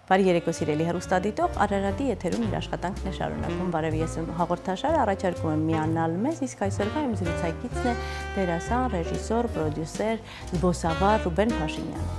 Բարի երեկո սիրելի հեռուստադիտող, Արարատի եթերում իր աշխատանքն է շարունակում։ Բարև, ես եմ հաղորդաշարը առաջարկում եմ միանալ մեզ, իսկ այսօրվա իմ զրուցակիցն է դերասան, ռեժիսոր, պրոդյուսեր, զբոսավար Ռուբեն Փաշինյանը։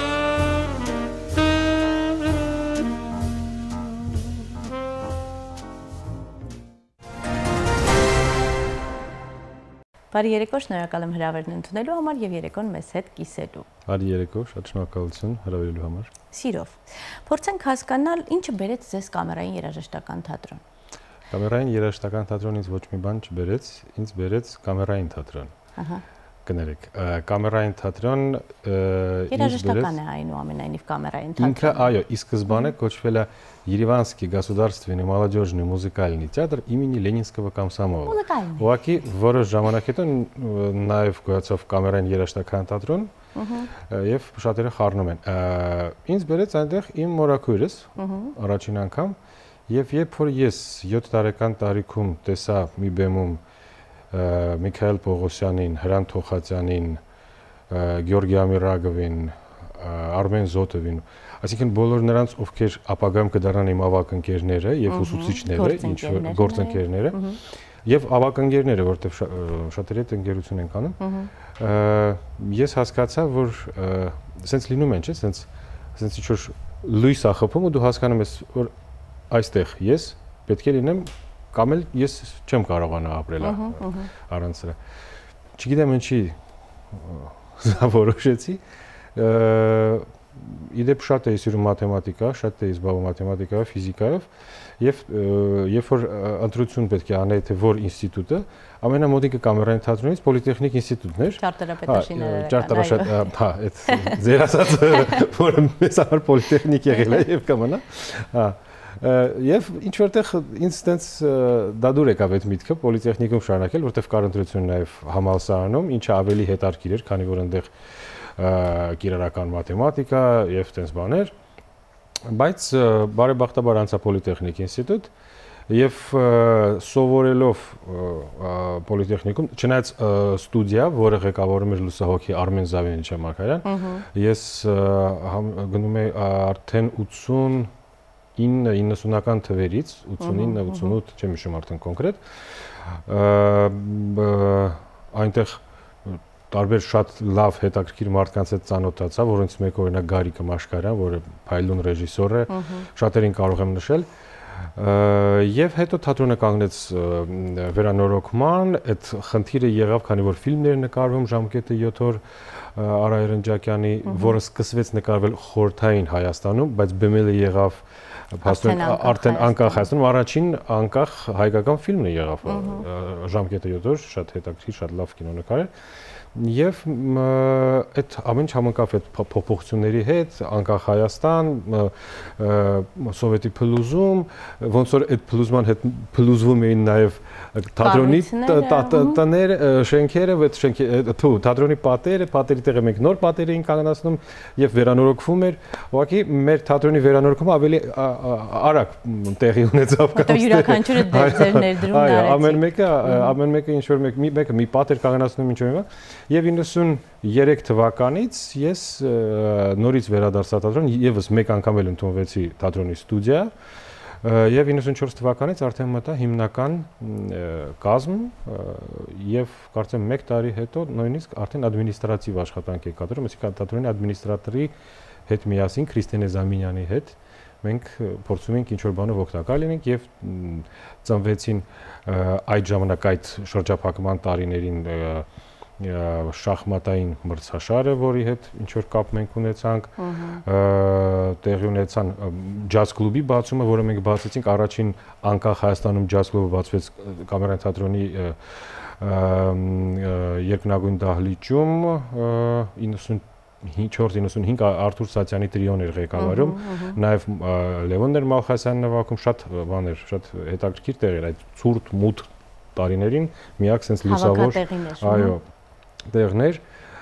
Բարի երեկո, շնորհակալ եմ հրավերն ընդունելու համար եւ երեկոն մեզ հետ կիսելու։ Բարի երեկո, շատ շնորհակալություն հրավիրելու համար։ Սիրով։ Փորձենք հասկանալ, ինչը բերեց ձեզ կամերային երաժշտական թատրոն։ Կամերային երաժշտական թատրոն ինձ ոչ մի բան չբերեց, ինձ բերեց կամերային թատրոն։ Ահա։ Կներեք, կամերային թատրոն երաժշտական է այնուամենայնիվ կամերային թատրոն։ Ինքը, այո, ի սկզբանե կոչվել է Երևանский государственный молодежный музыкальный театр имени Ленинского комсомола։ Ուղղակի որոշ ժամանակ հետո նաև գոյացավ կամերային երաժշտական թատրոն եւ շատերը խառնում են։ Ինձ բերեց այնտեղ իմ մորաքույրս առաջին անգամ եւ երբ որ ես 7 տարեկան տարիքում տեսա մի բեմում Միքայել Պողոսյանին, Հրանտ Թոխացյանին, Գյորգի Ամիրագովին, Արմեն Զոտովին, այսինքն բոլոր նրանց, ովքեր ապագայում կդառնան իմ ավագ ընկերները եւ ուսուցիչները, ինչ գործընկերները, եւ ավագ ընկերները, որտեղ շատերի հետ ընկերություն ենք անում, ես հասկացա, որ սենց լինում են, չէ՞, սենց ինչ որ լույս է խփում ու դու հասկանում ես, որ այստեղ ես պետք է լինեմ կամ էլ ես չեմ կարողանա ապրել առանց սրա։ Չգիտեմ ինչի որոշեցի, իդեպ շատ էի սիրում մաթեմատիկա, շատ էի զբաղվում մաթեմատիկայով, ֆիզիկայով եւ երբ որ ընտրություն պետք է անեի թե որ ինստիտուտը, ամենամոտիկը կամերային թատրոնից պոլիտեխնիկ ինստիտուտն էր։ Ճարտարապետաշինարարական։ Հա, այդ ձեր ասածը, որը մեզ համար պոլիտեխնիկ եղել է եւ կմնա։ Հա։ Եվ ինչ որտեղ ինձ տենց դադուր եկավ այդ միտքը պոլիտեխնիկում շարունակել, որտեղ կար ընտրություն նաև համալսարանում, ինչը ավելի հետաքրքիր էր, քանի որ այնտեղ կիրառական մաթեմատիկա եւ տենց բաներ, բայց բարեբախտաբար անցա պոլիտեխնիկ ինստիտուտ եւ սովորելով պոլիտեխնիկում, չնայած ստուդիա, որը ղեկավարում էր լուսահոգի Արմեն Զավենիչ-Մարգարյան, ես գնում եի արդեն 90-ական թվերից, 89-88, չեմ հիշում արդեն կոնկրետ, այնտեղ տարբեր շատ լավ հետաքրքիր մարդկանց հետ ծանոթացա, որոնց մեկը օրինակ Գարիկ Մաշկարյան, որը փայլուն ռեժիսոր է, շատերին կարող եմ նշել, եւ հետո թատրոնը կանգնեց վերանորոգման, այդ խնդիրը եղավ, քանի որ ֆիլմներ նկարվում ժամկետը 7 օր Արա Էրնջակյանի, որը սկսվեց նկարվել խորհրդային Հայաստանում, բայց բեմելը եղավ արդեն անկախ Հայաստանում, առաջին անկախ հայկական ֆիլմն է եղավ ժամկետը 7 օր, շատ հետաքրքիր, շատ լավ կինո նկար էր։ Եվ այդ ամեն ինչ համընկավ այդ փոփոխությունների հետ, անկախ Հայաստան, սովետի փլուզում, ոնց որ այդ փլուզման հետ փլուզվում էին նաև թատրոնի տներ, շենքերը, թատրոնի պատերը, պատերի տեղը մենք նոր պատեր էին կանգնացնում եւ վերանորոգվում էր։ Ուղղակի մեր թատրոնի վերանորոգումը ավելի արագ տեղի ունեցավ։ Որտեղ յուրաքանչյուրը ձեր ներդրումն արեցիք։ Ամեն մեկը ինչ որ մեկը մի պատ էր կանգնացնում ինչ որ հիմա։ Եվ 93 թվականից ես նորից վերադարձա թատրոն, եւս մեկ անգամ էլ ընդունվեցի թատրոնի ստուդիա, եւ 94 թվականից արդեն մտա հիմնական կազմ եւ կարծեմ 1 տարի հետո նույնիսկ արդեն ադմինիստրատիվ աշխատանք է կատարում, այսինքն թատրոնի ադմինիստրատորի հետ միասին Քրիստինե Զամինյանի հետ մենք փորձում ենք ինչ-որ բանով օգտակար լինենք եւ ծնվեցին այդ ժամանակ այդ շրջափակման տարիներին շախմատային մրցաշարը, որի հետ ինչ-որ կապ մենք ունեցանք, տեղի ունեցան ջազ կլուբի բացումը, որը մենք բացեցինք առաջին անկախ Հայաստանում ջազ կլուբը բացվեց կամերային թատրոնի երկնագույն դահլիճում 94-95 Արթուր Սատյանի տրիոն էր ղեկավարում, նաև Լևոն Մալխասյանն նվագում, շատ բաներ, շատ հետաքրքիր տեղեր, այդ ցուրտ մութ տարիներին միակ sense լուսավոր, այո, տեղներ,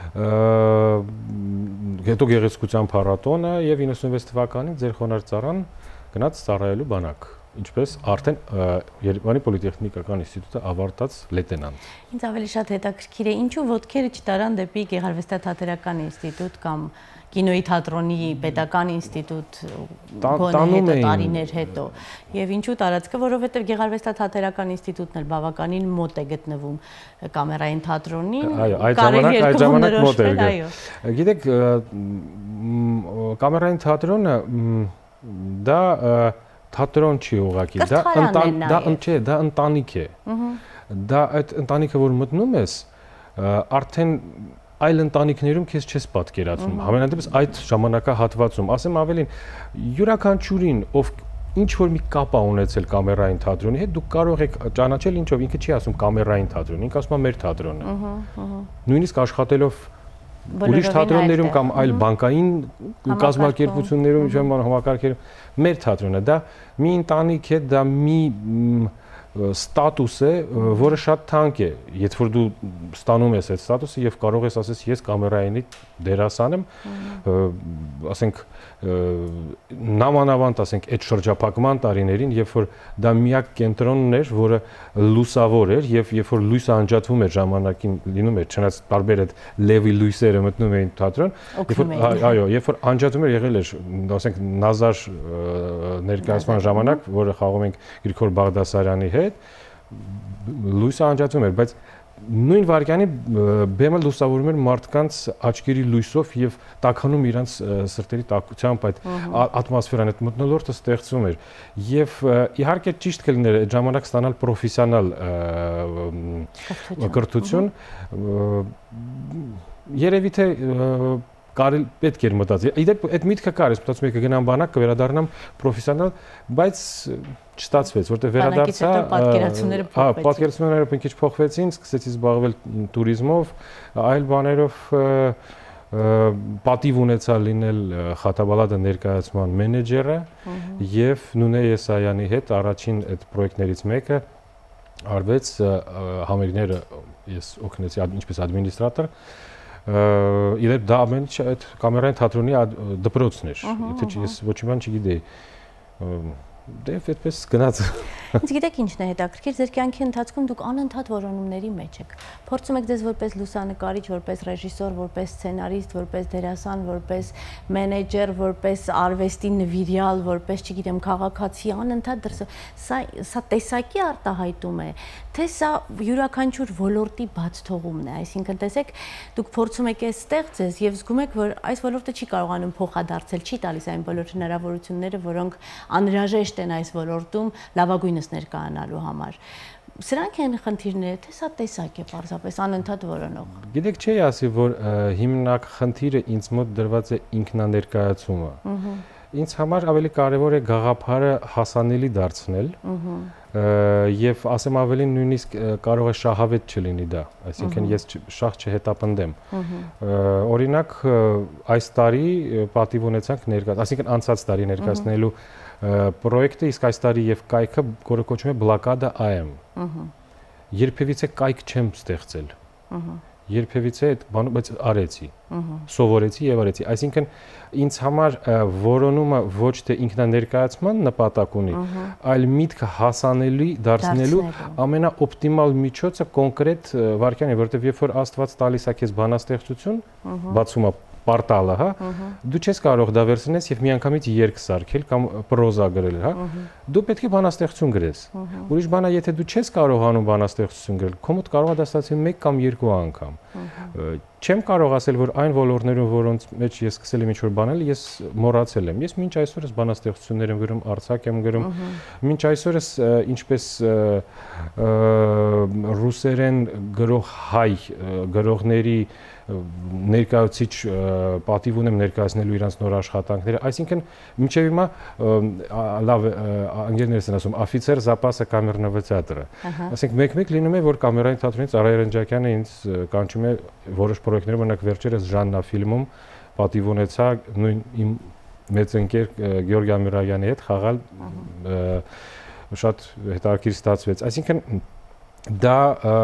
հետո գեղեցկության փառատոնը եւ 96 թվականին ձեր խոնարհ ծառան գնաց ծառայելու բանակ։ ինչպես արդեն Երևանի պոլիտեխնիկական ինստիտուտը ավարտած լեյտենանտ։ Ինձ ավելի շատ հետաքրքիր է, ինչու ոտքերը չտարան դեպի Գեղարվեստաթատերական ինստիտուտ կամ Կինոյի թատրոնի պետական ինստիտուտ գոնե տարիներ հետո եւ ինչու տարածքը, որովհետեւ Գեղարվեստաթատերական ինստիտուտն էլ բավականին մոտ է գտնվում կամերային թատրոնին, այդ ժամանակ մոտ էր։ Գիտեք, կամերային թատրոնը դա թատրոն չի ուղղակի, դա ընտանիք է։ Դա այդ ընտանիքը, որ մտնում ես, արդեն այլ ընտանիքներում քեզ չես պատկերացնում, համենայնդեպս այդ ժամանակահատվածում, ասեմ ավելին, յուրաքանչյուրին, ով ինչ որ մի կապ է ունեցել կամերային թատրոնի հետ, դուք կարող եք ճանաչել ինչով, ինքը չի ասում կամերային թատրոն, ինքը ասում է մեր թատրոնը։ Նույնիսկ աշխատելով ուրիշ թատրոններում կամ այլ բանկային կազմակերպություններում, համակարգերում, մեր թատրոնը, դա մի ընտանիք է, դա մի ստատուս է, որը շատ թանկ է, երբ որ դու ստանում ես այդ ստատուսը եւ կարող ես ասես ես կամերայինի դերասան եմ, ասենք նամանավանդ ասենք այդ շրջափակման տարիներին, երբ որ դա միակ կենտրոնն էր, որը լուսավոր էր եւ երբ որ լույսը անջատվում էր ժամանակին լինում էր, չնայած տարբեր այդ լևի լույսերը մտնում էին թատրոն, երբ որ անջատվում էր եղել էր, ասենք Նազար ներկայացման ժամանակ, որը խաղում ենք Գրիգոր Բաղդասարյանի հետ, լույսը անջատվում էր, բայց նույն վարկյանի բեմը լուսավորում էր մարդկանց աչքերի լույսով եւ տաքանում իրանց սրտերի տաքությամբ այդ ատմոսֆերան, այդ մթնոլորտը ստեղծվում էր եւ իհարկե ճիշտ կլիներ այդ ժամանակ ստանալ պրոֆեսիոնալ կրթություն, երևի թե կարել պետք էր մտածել։ Իդեպ այդ միտքը կար, ես մտածում եմ կգնամ բանակ, կվերադառնամ պրոֆեսիոնալ, բայց չստացվեց, որտեղ վերադարձա, պատկերացումները մի քիչ փոխվեցին, սկսեցի զբաղվել туриզմով, այլ բաներով, պատիվ ունեցա լինել Խաթաբալադը ներկայացման մենեջերը եւ Նունե Եսայանի հետ առաջին այդ պրոյեկտներից մեկը արվեց համերգները ես օգնեցի ինչպես ադմինիստրատոր Իդեպ դա ամեն ինչ այդ կամերային թատրոնի դպրոցն էր, եթե ես ոչ մի բան չգիտեի, դե այդպես գնաց։ Ինձ գիտեք ինչն է հետաքրքիր, ձեր կյանքի ընթացքում դուք անընդհատ որոնումների մեջ եք։ Փորձում եք ձեզ որպես լուսանկարիչ, որպես ռեժիսոր, որպես սցենարիստ, որպես դերասան, որպես մենեջեր, որպես արվեստի նվիրյալ, որպես, չգիտեմ, քաղաքացի, անընդհատ սա տեսակի արտահայտում է, թե սա յուրաքանչյուր ոլորտի բաց թողումն է, այսինքն տեսեք, դուք փորձում եք այստեղ ձեզ եւ զգում եք, որ այս ոլորտը չի կարողանում փոխադարձել, չի տալիս այն բոլոր հնարավորությունները, որոնք անհրաժեշտ են այս ոլորտում լավագույնս ներկայանալու համար։ Սրանք են խնդիրները, թե սա տեսակ է պարզապես անընդհատ որոնող։ Գիտեք, չի ասի, որ հիմնակ խնդիրը ինձ մոտ դրված է ինքնաներկայացումը։ Ինձ համար ավելի կարևոր է գաղափարը հասանելի դարձնել եւ ասեմ ավելին նույնիսկ կարող է շահավետ չլինի դա, այսինքն ես շահ չհետապնդեմ։ Օրինակ այս տարի պատիվ ունեցանք այսինքն անցած տարի ներկայացնելու պրոյեկտը, իսկ այս տարի եւ կայքը, որը կոչվում է Բլոկադա AM։ Երբևիցե կայք չեմ ստեղծել։ Երբևիցե այդ բանը, բայց արեցի, սովորեցի եւ արեցի, այսինքն ինձ համար որոնումը ոչ թե ինքնաներկայացման նպատակ ունի, այլ միտքը հասանելի դարձնելու ամենաօպտիմալ միջոցը կոնկրետ վարքյան է, որովհետեւ երբ որ Աստված տալիս է քեզ բանաստեղծություն, բացում է պարտալը, հա, դու չես կարող դա վերցնես եւ միանգամից երգ սարքել կամ պրոզա գրել, հա, դու պետք է բանաստեղծություն գրես։ Ուրիշ բան է, եթե դու չես կարողանում բանաստեղծություն գրել, քո մոտ կարող է դա ստացվի 1 կամ 2 անգամ։ Չեմ կարող ասել, որ այն ոլորտներում, որոնց մեջ ես սկսել եմ ինչ-որ բանել, ես մոռացել եմ։ Ես մինչ այսօրս բանաստեղծություններ եմ գրում, արձակ եմ գրում, մինչ այսօրս ինչպես ռուսերեն գրող հայ գրողների ներկայացիչ պատիվ ունեմ ներկայացնելու իրանց նոր աշխատանքները, այսինքն մինչև հիմա լավ անգլերենից են ասում офицер запаса камерного театра։ Ասենք մեկ-մեկ լինում է, որ կամերային թատրոնից Արայ Էրնջակյանը ինձ կանչում է որոշ պրոյեկտներ, օրինակ վերջերս Ժաննա ֆիլմում պատիվ ունեցա նույն իմ մեծ ընկեր Գեորգի Ամիրայանի հետ խաղալ շատ հետաքրքիր ստացվեց։ Այսինքն դա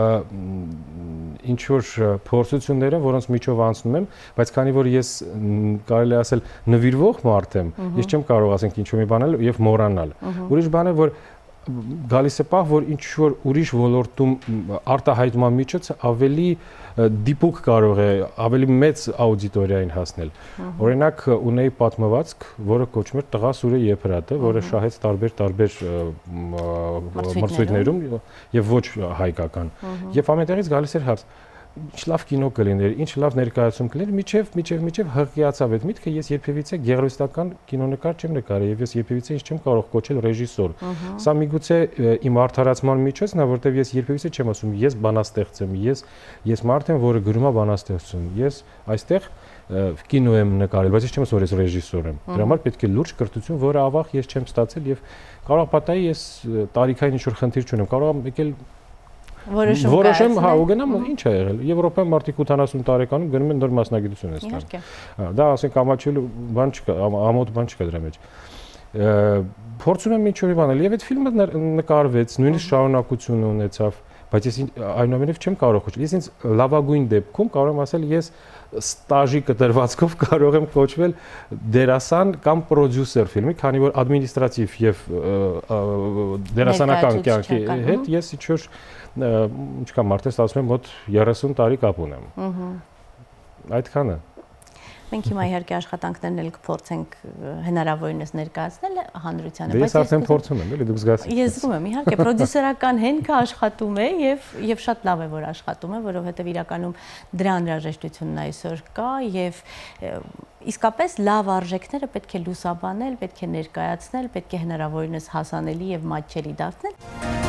ինչ որ փորձություններ են, որոնց միջով անցնում եմ, բայց քանի որ ես կարելի ասել նվիրվող մարդ եմ, ես չեմ կարող ասենք ինչ-որ մի բան անել եւ մոռանալ։ Ուրիշ բան է, որ գալիս է պահ, որ ինչ որ ուրիշ ոլորտում արտահայտման միջոցը ավելի դիպուկ կարող է, ավելի մեծ աուդիտորիային հասնել։ Օրինակ ունեի պատմվածք, որը կոչվում էր Տղա սուրը Եփրատը, որը շահեց տարբեր մրցույթներում եւ ոչ հայկական։ Եվ ամենտեղից գալիս էր հարց. ինչ լավ կինո կլիներ, ինչ լավ ներկայացում կլիներ, միջև հղիացավ այդ միտքը, ես երբևիցե գեղարվեստական կինոնկար չեմ նկարել եւ ես երբևիցե ինձ չեմ կարող կոչել ռեժիսոր։ Սա միգուցե իմ արդարացման միջոցն է, որտեվ ես երբևիցե չեմ ասում, ես բանաստեղծ եմ, ես մարդ եմ, որը գրում է բանաստեղծություն։ Ես այստեղ կինո եմ նկարել, բայց ես չեմ ասում, որ ես ռեժիսոր եմ։ Դրա համար պետք է լուրջ կրթություն, որը ավաղ ես չեմ ստացել եւ կարող պատահի ես տարիքային ինչ-որ խնդիր չունեմ, կարող եմ եկել որոշեմ, հա, ու գնամ, ինչ է եղել։ Եվրոպայում մարդիկ 80 տարեկանում գնում են նոր մասնագիտություն են ստանում։ Դա ասենք ամաչելու բան չկա, ամոթ բան չկա դրա մեջ։ Փորձում եմ ինչ-որ բանել եւ այդ ֆիլմը նկարվեց, նույնիսկ շարունակություն ունեցավ, բայց ես այնուամենայնիվ չեմ կարող կոչել։ Ես ինձ լավագույն դեպքում կարող եմ ասել, ես ստաժի կտրվածքով կարող եմ կոչվել դերասան կամ պրոդյուսեր ֆիլմի, քանի որ ադմինիստրատիվ եւ դերասանական կյանքի հետ ես ինչ-որ ինչքան մարդես ասում եմ մոտ 30 տարի կապ ունեմ։ Այդքանը։ Մենք հիմա իհարկե աշխատանքներն էլ կփորձենք հնարավորինս ներկայացնել հանրությանը, բայց ես արդեն փորձում եմ, էլի դուք զգացիք։ Ես զգում եմ, իհարկե պրոդյուսերական հենքը աշխատում է եւ շատ լավ է որ աշխատում է, որովհետեւ իրականում դրա անհրաժեշտությունն այսօր կա եւ իսկապես լավ արժեքները պետք է լուսաբանել, պետք է ներկայացնել, պետք է հնարավորինս հասանելի եւ մատչելի դարձնել։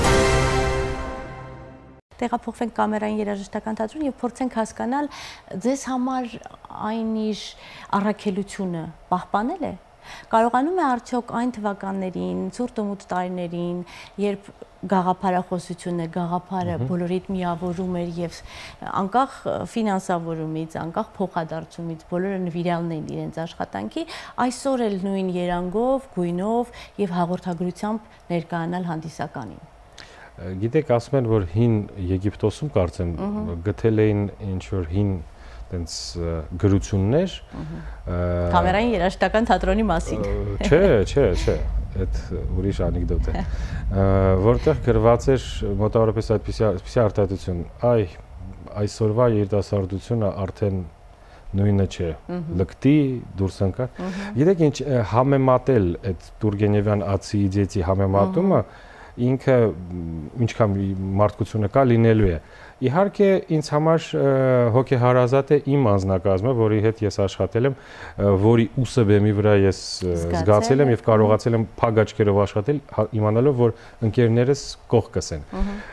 Տեղափոխվենք կամերային երաժշտական թատրոն եւ փորձենք հասկանալ ձեզ համար այն իր առաքելությունը պահպանել է։ Կարողանում է արդյոք այն թվականներին, ցուրտ ու մութ տարիներին, երբ գաղափարախոսությունը, գաղափարը բոլորիդ միավորում էր եւ անկախ ֆինանսավորումից, անկախ փոխադարձումից բոլորը նվիրալն էին իրենց աշխատանքի, այսօր էլ նույն երանգով, գույնով եւ հաղորդագրությամբ ներկայանալ հանդիսականին։ Գիտեք, ասում են, որ հին Եգիպտոսում կարծեմ գտել էին ինչ որ հին տենց գրություններ կամերային երաժշտական թատրոնի մասին։ Չէ, այդ ուրիշ անեկդոտ է։ Որտեղ գրված էր մոտավորապես այդպիսի արտահայտություն, այսօրվա երիտասարդությունը արդեն նույնը չէ, լկտի դուրս ընկա։ Գիտեք ինչ, համեմատել այդ Տուրգենևյան ացի իդեյի համեմատումը ինքը ինչքան մարդկությունը կա լինելու է։ Իհարկե ինձ համար հոգեհարազատ է իմ անձնակազմը, որի հետ ես աշխատել եմ, որի ուսը բեմի վրա ես զգացել եմ եւ կարողացել եմ փակ աչքերով աշխատել, իմանալով, որ ընկերներս կողքս են։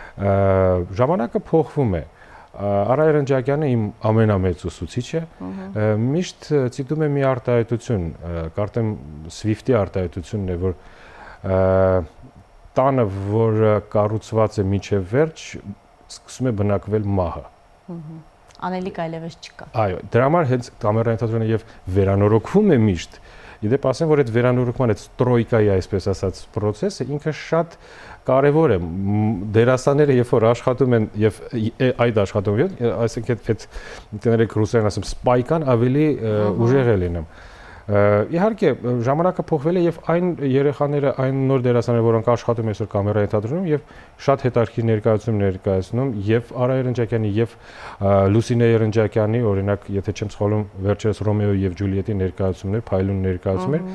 Ժամանակը փոխվում է։ Արա Էրնջակյանը իմ ամենամեծ ուսուցիչը, միշտ ցիտում է մի արտահայտություն, կարծեմ Swift-ի արտահայտությունն է, որ տանը, որը կառուցված է մինչև վերջ, սկսում է բնակվել մահը։ Անելիք այլևս չկա։ Այո, դրա համար հենց կամերային թատրոնը եւ վերանորոգվում է միշտ։ Իդեպ ասեմ, որ այդ վերանորոգման այդ ստրոյկայի, այսպես ասած, process-ը ինքը շատ կարևոր է։ Դերասանները երբ որ աշխատում են եւ այդ աշխատում, այսինքն այդ տներեք ռուսերեն ասեմ, սպայկան ավելի ուժեղ է լինում։ Իհարկե ժամանակը փոխվել է եւ այն երեխաները, այն նոր դերասանները, որոնք աշխատում են այսօր կամերային թատրոնում եւ շատ հետաքրքիր ներկայացում ներկայացնում եւ Արա Էրնջակյանի եւ Լուսինե Էրնջակյանի, օրինակ, եթե չեմ սխալվում, վերջերս Ռոմեո եւ Ջուլիետի ներկայացումներ, Փայլուն ներկայացումներ,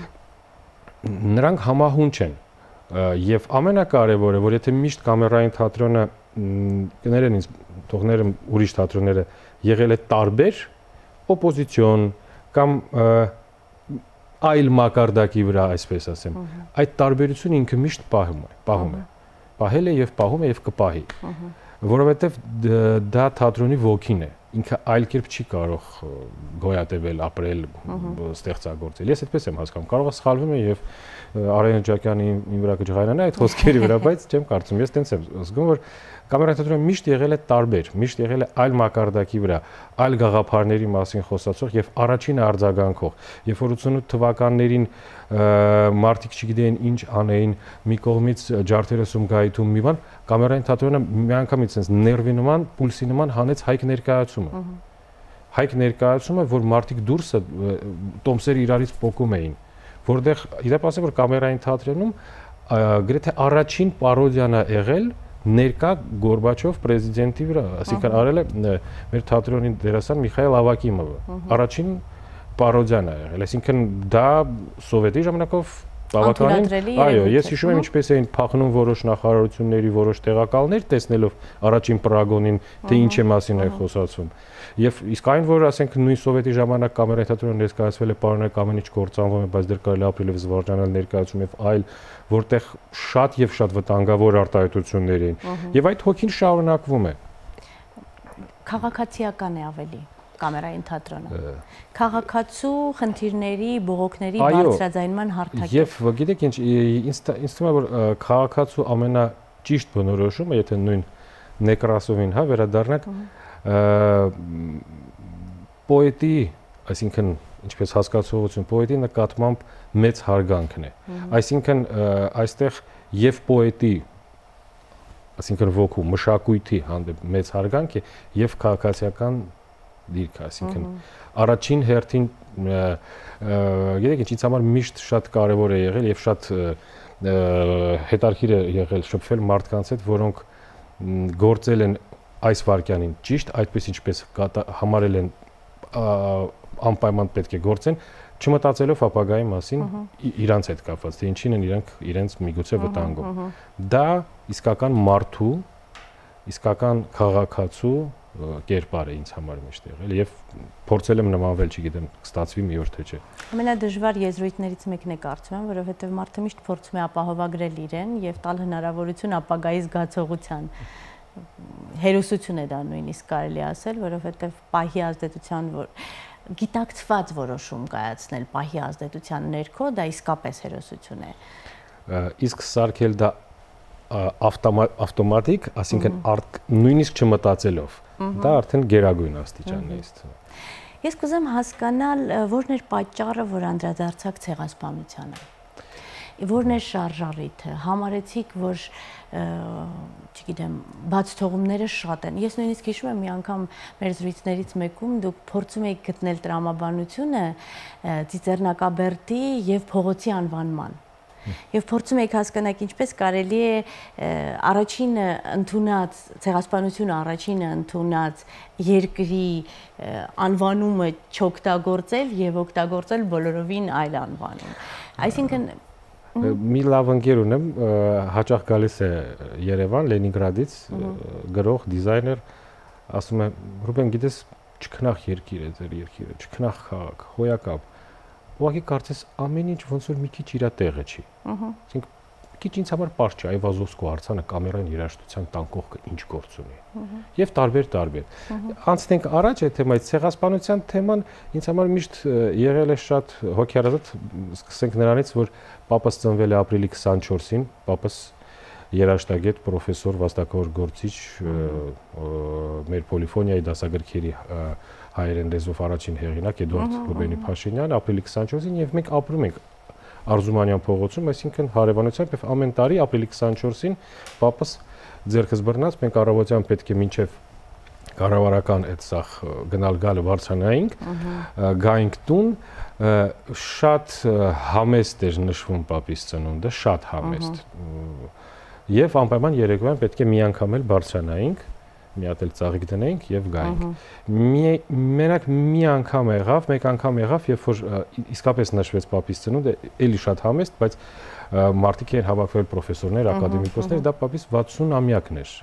նրանք համահունչ են եւ ամենակարևորը, որ եթե միշտ կամերային թատրոնը կներեն ինձ թողները ուրիշ թատրոնները եղել է տարբեր օպոզիցիոն կամ այլ մակարդակի վրա, այսպես ասեմ, այդ տարբերությունը ինքը միշտ պահում է, պահել է եւ պահում է եւ կպահի, որովհետեւ դա թատրոնի ոգին է, ինքը այլ կերպ չի կարող գոյատևել, ապրել, ստեղծագործել։ Ես այդպես եմ հասկանում։ Կարող է սխալվում եմ եւ Արեն Ջակյանի իմ վրա կջղայնանա այդ խոսքերի վրա, բայց չեմ կարծում։ Ես տենց եմ զգում, որ կամերային թատրոնը միշտ եղել է տարբեր, միշտ եղել է այլ մակարդակի վրա, այլ գաղափարների մասին խոսացող եւ առաջինը արձագանքող։ Երբ որ 88 թվականներին մարդիկ չգիտեին ինչ անեին, մի կողմից ջարդերեսում գայթում մի բան, կամերային թատրոնը միանգամից sense ներվի նման, պուլսի նման հանեց հայք ներկայացումը։ Հայք ներկայացումը, որ մարդիկ դուրսը տոմսերը իրարից փոկում էին, որտեղ իդեպ ասեմ, որ կամերային թատրոնում գրեթե առաջին պարոդիան է եղել ներկա Գորբաչով պրեզիդենտի վրա, այսինքն արել է մեր թատրոնի դերասան Միխայել Ավակիմովը։ Առաջին պարոդիան է եղել, այսինքն դա սովետի ժամանակով բավականին, այո, ես հիշում եմ ինչպես էին փախնում որոշ նախարարությունների որոշ տեղակալներ, տեսնելով առաջին պրագոնին, թե ինչ է մասին է խոսացվում։ Եվ իսկ այն, որ ասենք նույն սովետի ժամանակ կամերային թատրոնը ներկայացվել է պարոնայք ամեն ինչ կործանվում է, բայց դեռ կարելի ապրել եւ զվարճանալ ներկայացում եւ այլ, որտեղ շատ վտանգավոր արտահայտություններ էին։ Եվ այդ հոգին շարունակվում է։ Քաղաքացիական է ավելի կամերային թատրոնը։ Քաղաքացու խնդիրների, բողոքների բարձրաձայնման հարթակ։ Եվ գիտեք ինչ, ինձ թվում է, որ քաղաքացու ամենաճիշտ բնորոշումը, եթե նույն Նեկրասովին, հա, վերադառնանք, պոետի, այսինքն ինչպես հասկացողություն, պոետի նկատմամբ մեծ հարգանքն է։ Այսինքն այստեղ եւ պոետի, այսինքն ոգու, մշակույթի հանդեպ մեծ հարգանք է եւ քաղաքացիական դիրք, այսինքն առաջին հերթին գիտեք ինչ, ինձ համար միշտ շատ կարեւոր է եղել եւ շատ հետաքրքիր է եղել շփվել մարդկանց հետ, որոնք գործել են այս վարքյանին ճիշտ, այդպես ինչպես համարել են անպայման պետք է գործեն, չմտածելով ապագայի մասին իրանց հետ կապված, թե ինչին են իրանք իրենց միգուցե վտանգում։ Դա իսկական մարդու, իսկական քաղաքացու կերպար է ինձ համար միշտ եղել եւ փորձել եմ նմանվել, չգիտեմ, կստացվի մի օր թե չէ։ Ամենադժվար եզրույթներից մեկն է կարծում եմ, որովհետեւ մարդը միշտ փորձում է ապահովագրել իրեն եւ տալ հնարավորություն ապագայի զգացողության։ Հերոսություն է դա նույնիսկ կարելի ասել, որովհետև պահի ազդեցության, գիտակցված որոշում կայացնել պահի ազդեցության ներքո, դա իսկապես հերոսություն է։ Իսկ սարքել դա ավտոմատիկ, այսինքն նույնիսկ չմտածելով, դա արդեն գերագույն աստիճանն է ինձ թվում։ Ես կուզեմ հասկանալ, որն էր պատճառը, որ անդրադարձաք ցեղասպանությանը։ Որն է շարժառիթը, համարեցիք, որ չգիտեմ, բաց թողումները շատ են։ Ես նույնիսկ հիշում եմ մի անգամ մեր զրույցներից մեկում դուք փորձում եք գտնել տրամաբանությունը Ծիծեռնակաբերդի եւ փողոցի անվանման։ Եվ փորձում եք հասկանալ ինչպես կարելի է առաջինը ընդունած ցեղասպանությունը առաջինը ընդունած երկրի անվանումը չօգտագործել եւ օգտագործել բոլորովին այլ անվանում։ Այսինքն մի լավ ընկեր ունեմ, հաճախ գալիս է Երևան, Լենինգրադից, գրող, դիզայներ, ասում է, Ռուբեն, գիտես, չքնախ երկիր է ձեր երկիրը, չքնախ քաղաք, հոյակապ։ Ուղղակի կարծես ամեն ինչ ոնց որ մի քիչ իր տեղը չի։ Այսինքն քիչ ինձ համար պարզ չէ, Այվազովսկու արձանը կամերային երաժշտության տան կողքը ինչ գործ ունի։ Եվ տարբեր։ Անցնենք առաջ այդ թեմայից, ցեղասպանության թեման ինձ համար միշտ եղել է շատ հոգեարազատ, սկսենք նրանից, որ պապս ծնվել է ապրիլի 24-ին, պապս երաժշտագետ, պրոֆեսոր, վաստակավոր գործիչ, մեր պոլիֆոնիայի դասագրքերի հայերեն լեզվով առաջին հեղինակ Էդուարդ Ռուբենի Փաշինյան, ապրիլի 24-ին եւ մենք ապրում ենք Արզումանյան փողոցում, այսինքն հարևանությամբ եւ ամեն տարի ապրիլի 24-ին պապս ձեռքս բռնած մենք առավոտյան պետք է մինչեւ կառավարական այդ սախ գնալ գալը վարձանայինք, գայինք տուն, շատ համեստ էր նշվում պապիս ծնունդը, շատ համեստ։ Եվ անպայման երեկոյան պետք է մի անգամ էլ բարձրանայինք, մի հատ էլ ծաղիկ դնեինք եւ գայինք։ Մենակ մի անգամ եղավ, մեկ անգամ եղավ, երբ որ իսկապես նշվեց պապիս ծնունդը, էլի շատ համեստ, բայց մարդիկ էին հավաքվել պրոֆեսորներ, ակադեմիկոսներ, դա պապիս 60-ամյակն էր։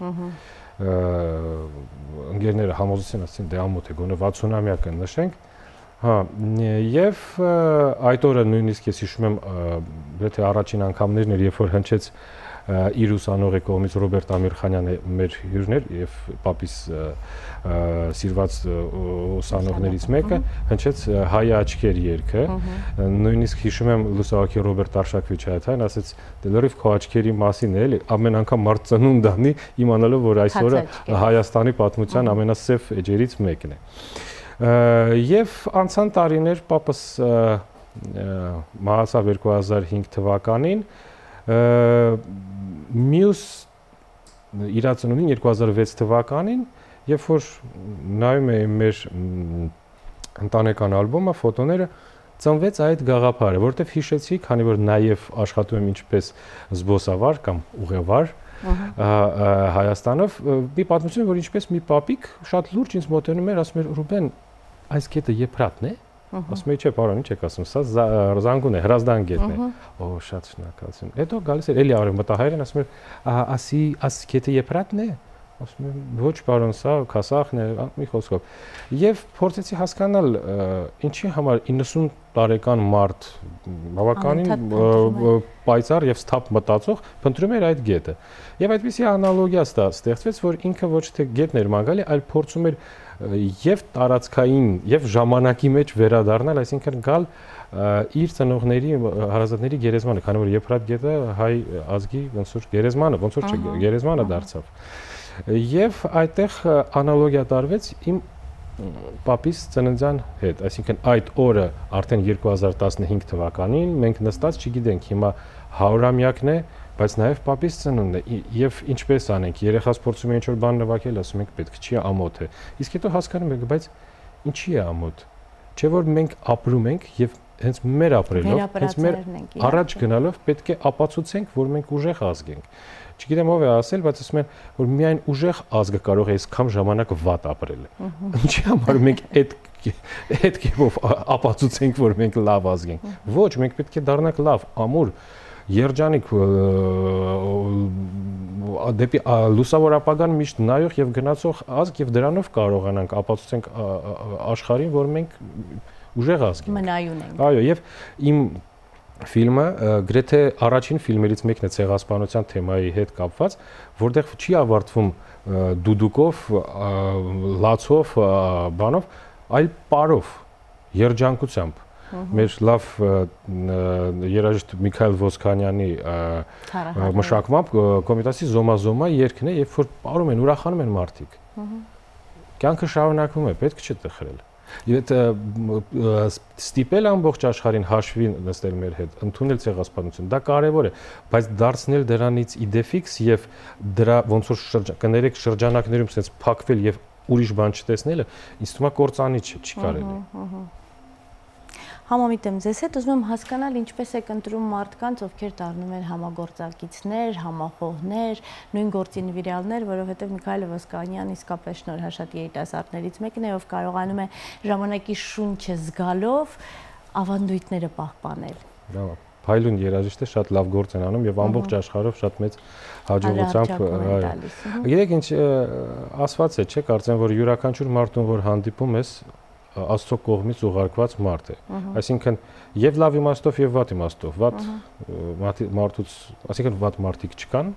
Ընկերները համոզեցին, ասեցին, դե ամոթ է, գոնե 60-ամյակը նշենք։ Հա, եւ այդ օրը նույնիսկ ես հիշում եմ, եթե առաջին անգամներն էր, երբ որ հնչեց իր ուսանողի կողմից Ռոբերտ Ամիրխանյանը մեր հյուրն էր եւ պապիս սիրված ուսանողներից մեկը հնչեց Հայ աչքեր երգը, նույնիսկ հիշում եմ լուսահոգի Ռոբերտ Արշակվիչյանը ասաց դե լրիվ քո աչքերի մասին է էլի ամեն անգամ մարդ ծնունդ անի իմանալով որ այս օրը Հայաստանի պատմության ամենասև էջերից մեկն է եւ անցան տարիներ պապս մահացավ 2005 թվականին մյուս իրացնունին 2006 թվականին երբ որ նայում էի մեր ընտանեկան ալբոմը ֆոտոները ծնվեց այդ գաղափարը որովհետեւ հիշեցի քանի որ նաեւ աշխատում եմ ինչպես զբոսավար կամ ուղևար Հայաստանով մի պատմություն որ ինչպես մի պապիկ շատ լուրջ ինձ մոտենում էր ասում էր Ռուբեն այս կետը Եփրատն է ասում էի չէ պարոն ինչ եք ասում սա Զանգուն է Հրազդան գետն է օ շատ շնորհակալություն հետո գալիս էր էլի արև մտահայերն ասում էր ասի կետը Եփրատն է ասում եմ ոչ պարոն սա Քասախն է մի խոսքով եւ փորձեցի հասկանալ ինչի համար 90 տարեկան մարդ բավականին պայծառ եւ սթափ մտածող փնտրում էր այդ գետը եւ այդպիսի անալոգիա ստեղծվեց որ ինքը ոչ թե գետն էր մանգալի այլ փորձում էր եւ տարածքային եւ ժամանակի մեջ վերադառնալ այսինքն գալ իր ծնողների հարազատների գերեզմանը քանի որ Եփրատ գետը հայ ազգի ոնց որ գերեզմանը ոնց որ չէ գերեզմանը դարձավ եւ այդտեղ անալոգիա տարվեց իմ պապիս ծննդյան հետ այսինքն այդ օրը արդեն 2015 թվականին մենք նստած չգիտենք հիմա 100-ամյակն է բայց նաեւ պապիս ծնունդն է եւ ինչպես անենք երեխաս փորձում է ինչ որ բան նվագել ասում ենք պետք չի ամոթ է իսկ հետո հասկանում ենք բայց ինչի է ամոթ չէ որ մենք ապրում ենք եւ հենց մեր ապրելով հենց մեր առաջ գնալով պետք է ապացուցենք որ մենք ուժեղ ազգ ենք չգիտեմ ով է ասել բայց ասում են որ միայն ուժեղ ազգը կարող է այսքան ժամանակ վատ ապրել ինչի համար մենք այդ կերպով ապացուցենք որ մենք լավ ազգ ենք ոչ մենք պետք է դառնանք լավ ամուր երջանիկ դեպի լուսավոր ապագան միշտ նայող եւ գնացող ազգ եւ դրանով կարողանանք ապացուցենք աշխարհին որ մենք ուժեղ ազգ ենք մնայուն ենք այո եւ իմ ֆիլմը գրեթե առաջին ֆիլմերից մեկն է ցեղասպանության թեմայի հետ կապված, որտեղ չի ավարտվում դուդուկով, լացով, բանով, այլ պարով, երջանկությամբ։ Մեր լավ երաժիշտ Միքայել Ոսկանյանի մշակմամբ Կոմիտասի Զոմա երգն է, երբ որ պարում են, ուրախանում են մարդիկ։ Կյանքը շարունակվում է, պետք չէ տխրել։ Եվ ստիպել ամբողջ աշխարհին հաշվի նստել մեր հետ, ընդունել ցեղասպանություն, դա կարևոր է, բայց դարձնել դրանից իդեֆիքս եւ դրա ոնց որ կներեք շրջանակներում sense փակվել եւ ուրիշ բան չտեսնելը, ինձ թվում է կործանի չի կարելի։ Համամիտ եմ ձեզ հետ, ուզում եմ հասկանալ ինչպես եք ընտրում մարդկանց, ովքեր դառնում են համագործակիցներ, համախոհներ, նույն գործի նվիրյալներ, որովհետև Միքայել Ոսկանյան իսկապես շնորհաշատ երիտասարդներից մեկն է, ով կարողանում է ժամանակի շունչը զգալով ավանդույթները պահպանել։ Բրավո։ Փայլուն երաժիշտը շատ լավ գործ են անում եւ ամբողջ աշխարհով շատ մեծ հաջողությամբ։ Գիտեք ինչ ասված է, չէ՞, կարծեմ որ յուրաքանչյուր մարդուն որ հանդիպում ես Աստծո կողմից ուղարկված մարդ է։ Այսինքն եւ լավ իմաստով եւ վատ իմաստով, վատ մարդուց, այսինքն վատ մարդիկ չկան։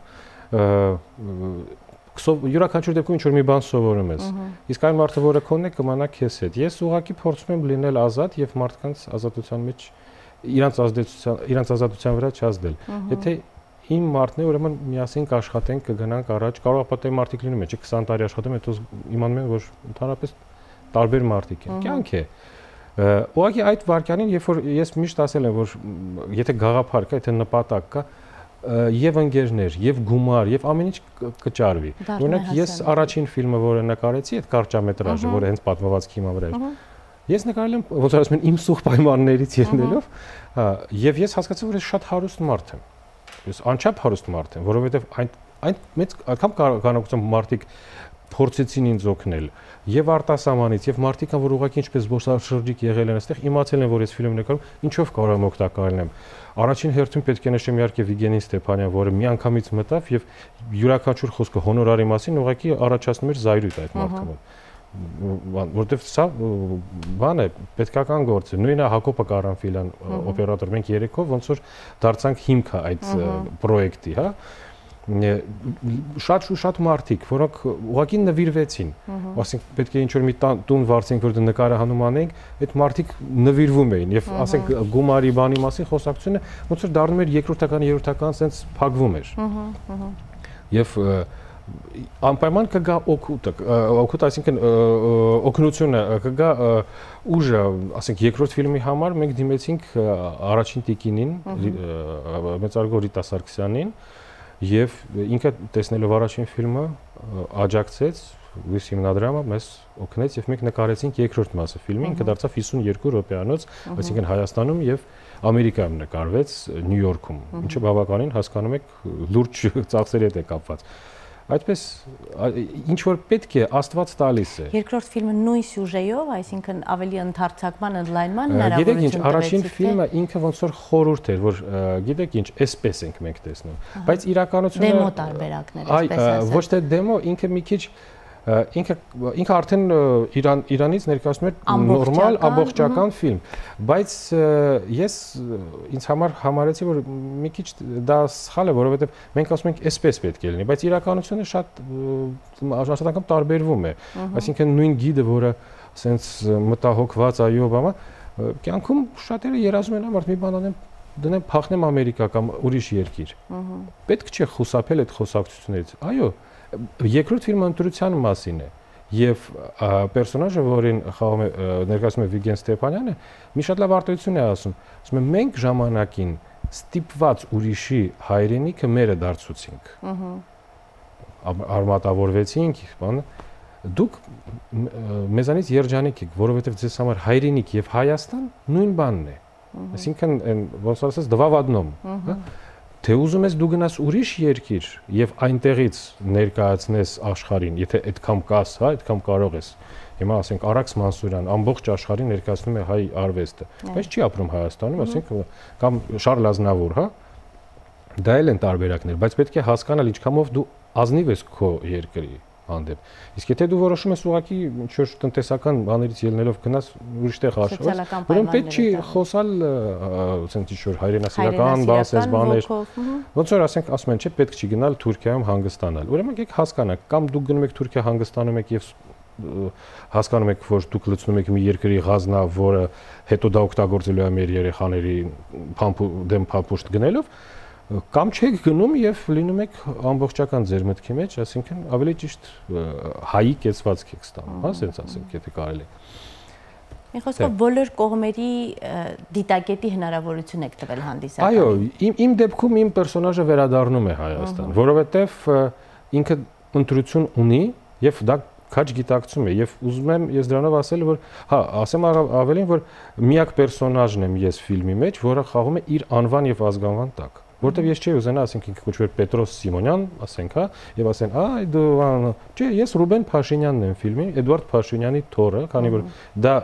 Յուրաքանչյուր դեպքում ինչ որ մի բան սովորում ես։ Իսկ այն մարդը, որը քոնն է, կմնա քեզ հետ։ Ես ուղղակի փորձում եմ լինել ազատ եւ մարդկանց ազատության մեջ իրանց ազատության վրա չազդել։ Եթե իմ մարդն է, ուրեմն միասին կաշխատենք, կգնանք առաջ, կարող է պատե մարդիկ լինում են, չէ՞, 20 տարի աշխատում, հետո իմանում են, որ ընդհանրապես տարբեր մարդիկ են։ Կյանք է։ Ուղղակի այդ վարքյանին, երբ որ ես միշտ ասել եմ, որ եթե գաղափար կա, եթե նպատակ կա, եւ ընկերներ, եւ գումար, եւ ամեն ինչ կճարվի։ Օրինակ ես առաջին ֆիլմը, որը նկարեցի, այդ կարճամետրաժը, որը հենց պատմվածքի հիման վրա էր։ Ես նկարել եմ, ոնց ասում են, իմ սուղ պայմաններից ելնելով, եւ ես հասկացա, որ ես շատ հարուստ մարդ եմ։ Ես անչափ հարուստ մարդ եմ, որովհետեւ այն մեծ անգամ կարողացան մարդիկ փորձեցին ինձ օգնել եւ արտասահմանից եւ մարդիկ կան որ ուղղակի ինչպես զբոսաշրջիկ եղել են այստեղ իմացել են որ ես ֆիլմ նկարում ինչով կարող եմ օգտակար լինեմ առաջին հերթին պետք է նշեմ իհարկե Վիգենին Ստեփանյան որը միանգամից մտավ եւ յուրաքանչյուր խոսքը հոնորարի մասին ուղղակի առաջացնում էր զայրույթ այդ մարդը որտեվ սա բան է պետքական գործ է նույնը Հակոբը Կարամֆիլյան օպերատոր մենք երեքով ոնց որ դարձանք հիմքը այդ պրոյեկտի հա շատ մարդիկ, որոնք ուղղակի նվիրվեցին, ասենք պետք է ինչ-որ մի տուն վարձենք, որ նկարահանում անենք, այդ մարդիկ նվիրվում էին եւ ասենք գումարի բանի մասին խոսակցությունը ոնց որ դառնում էր երկրորդական, երրորդական, sense փակվում էր։ Եվ անպայման կգա օգուտ, այսինքն օգնությունը կգա ուժը, ասենք երկրորդ ֆիլմի համար մենք դիմեցինք առաջին տիկինին, մեծարգո Ռիտա Սարգսյանին, եւ ինքը տեսնելով առաջին ֆիլմը աջակցեց, Լույս հիմնադրամը մեզ օգնեց եւ մենք նկարեցինք երկրորդ մասը ֆիլմի, ինքը դարձավ 52 րոպեանոց, այսինքն Հայաստանում եւ Ամերիկայում նկարվեց, Նյու Յորքում, ինչը բավականին հասկանում եք լուրջ ծախսերի հետ է կապված։ Այդպես ինչ որ պետք է Աստված տալիս է։ Երկրորդ ֆիլմը նույն սյուժեով, այսինքն ավելի ընդհանրացման, ընդլայնման հնարավորություն տվեց։ Գիտեք ինչ, առաջին ֆիլմը ինքը ոնց որ խորհուրդ էր, որ գիտեք ինչ, էսպես ենք մենք տեսնում։ Բայց իրականությունը դեմո տարբերակներ, էսպես ասած։ Ոչ թե դեմո, ինքը մի քիչ ինքը արդեն Իրանից ներկայացնում էր նորմալ ամբողջական ֆիլմ, բայց ես ինձ համար համարեցի, որ մի քիչ դա սխալ է, որովհետև մենք ասում ենք էսպես պետք է լինի, բայց իրականությունը շատ անգամ տարբերվում է, այսինքն նույն գիդը, որը ասենց մտահոգված այո, բամա, կյանքում շատերը երազում են ամառ մի բան անեմ, դնեմ փախնեմ Ամերիկա կամ ուրիշ երկիր։ Պետք չէ խուսափել այդ խոսակցություններից։ Այո, երկրորդ ֆիլմը ընտրության մասին է եւ պերսոնաժը, որին խաղում է ներկայացնում է Վիգեն Ստեփանյանը, մի շատ լավ արտահայտություն է ասում է մենք ժամանակին ստիպված ուրիշի հայրենիքը մերը դարձուցինք։ Արմատավորվեցինք, բան դուք մեզանից երջանիկ եք, որովհետեւ ձեզ համար հայրենիք եւ Հայաստան նույն բանն է։ Այսինքն ոնց ասած դվավ одном, հա։ Թե ուզում ես դու գնաս ուրիշ երկիր եւ այնտեղից ներկայացնես աշխարհին, եթե այդքան կաս, հա, այդքան կարող ես։ Հիմա ասենք Արաքս Մանսուրյան ամբողջ աշխարհին ներկայացնում է հայ արվեստը, բայց չի ապրում Հայաստանում, ասենք կամ Շարլ Ազնավուր, հա։ Դա էլ են տարբերակներ, բայց պետք է հասկանալ ինչքանով դու ազնիվ ես քո երկրի հանդեպ։ Իսկ եթե դու որոշում ես ուղղակի ինչ-որ տնտեսական բաներից ելնելով գնաս ուրիշ տեղ աշխատես, ուրեմն պետք չի խոսալ ասենք ինչ-որ հայրենասիրական բաներ, ոնց որ ասենք ասում են, չէ, պետք չի գնալ Թուրքիայում հանգստանալ։ Ուրեմն եկեք հասկանաք, կամ դուք գնում եք Թուրքիա հանգստանում եք եւ հասկանում եք, որ դուք լցնում եք մի երկրի ղազնա, որը հետո դա օգտագործելու է մեր երեխաների դեմ փամփուշտ գնելով, կամ չեք գնում եւ լինում եք ամբողջական ձեր մտքի մեջ, այսինքն ավելի ճիշտ հայի կեցվածք եք ստանում, հա, ասենց ասենք, եթե կարելի։ Մի խոսքով բոլոր կողմերի դիտակետի հնարավորություն եք տվել հանդիսատանին։ Այո, իմ դեպքում իմ պերսոնաժը վերադառնում է Հայաստան, որովհետեւ ինքը ընտրություն ունի եւ դա քաջ գիտակցում է եւ ուզում եմ ես դրանով ասել, որ հա, ասեմ ավելին, որ միակ պերսոնաժն եմ ես ֆիլմի մեջ, որը խաղում է իր անվան եւ ազգանվան տակ։ Որտեւ ես չէի ուզենա, ասենք ինքը կոչվեր Պետրոս Սիմոնյան, ասենք, հա, եւ ասեն, այ դու, չէ, ես Ռուբեն Փաշինյանն եմ ֆիլմի, Էդվարդ Փաշինյանի թոռը, քանի որ դա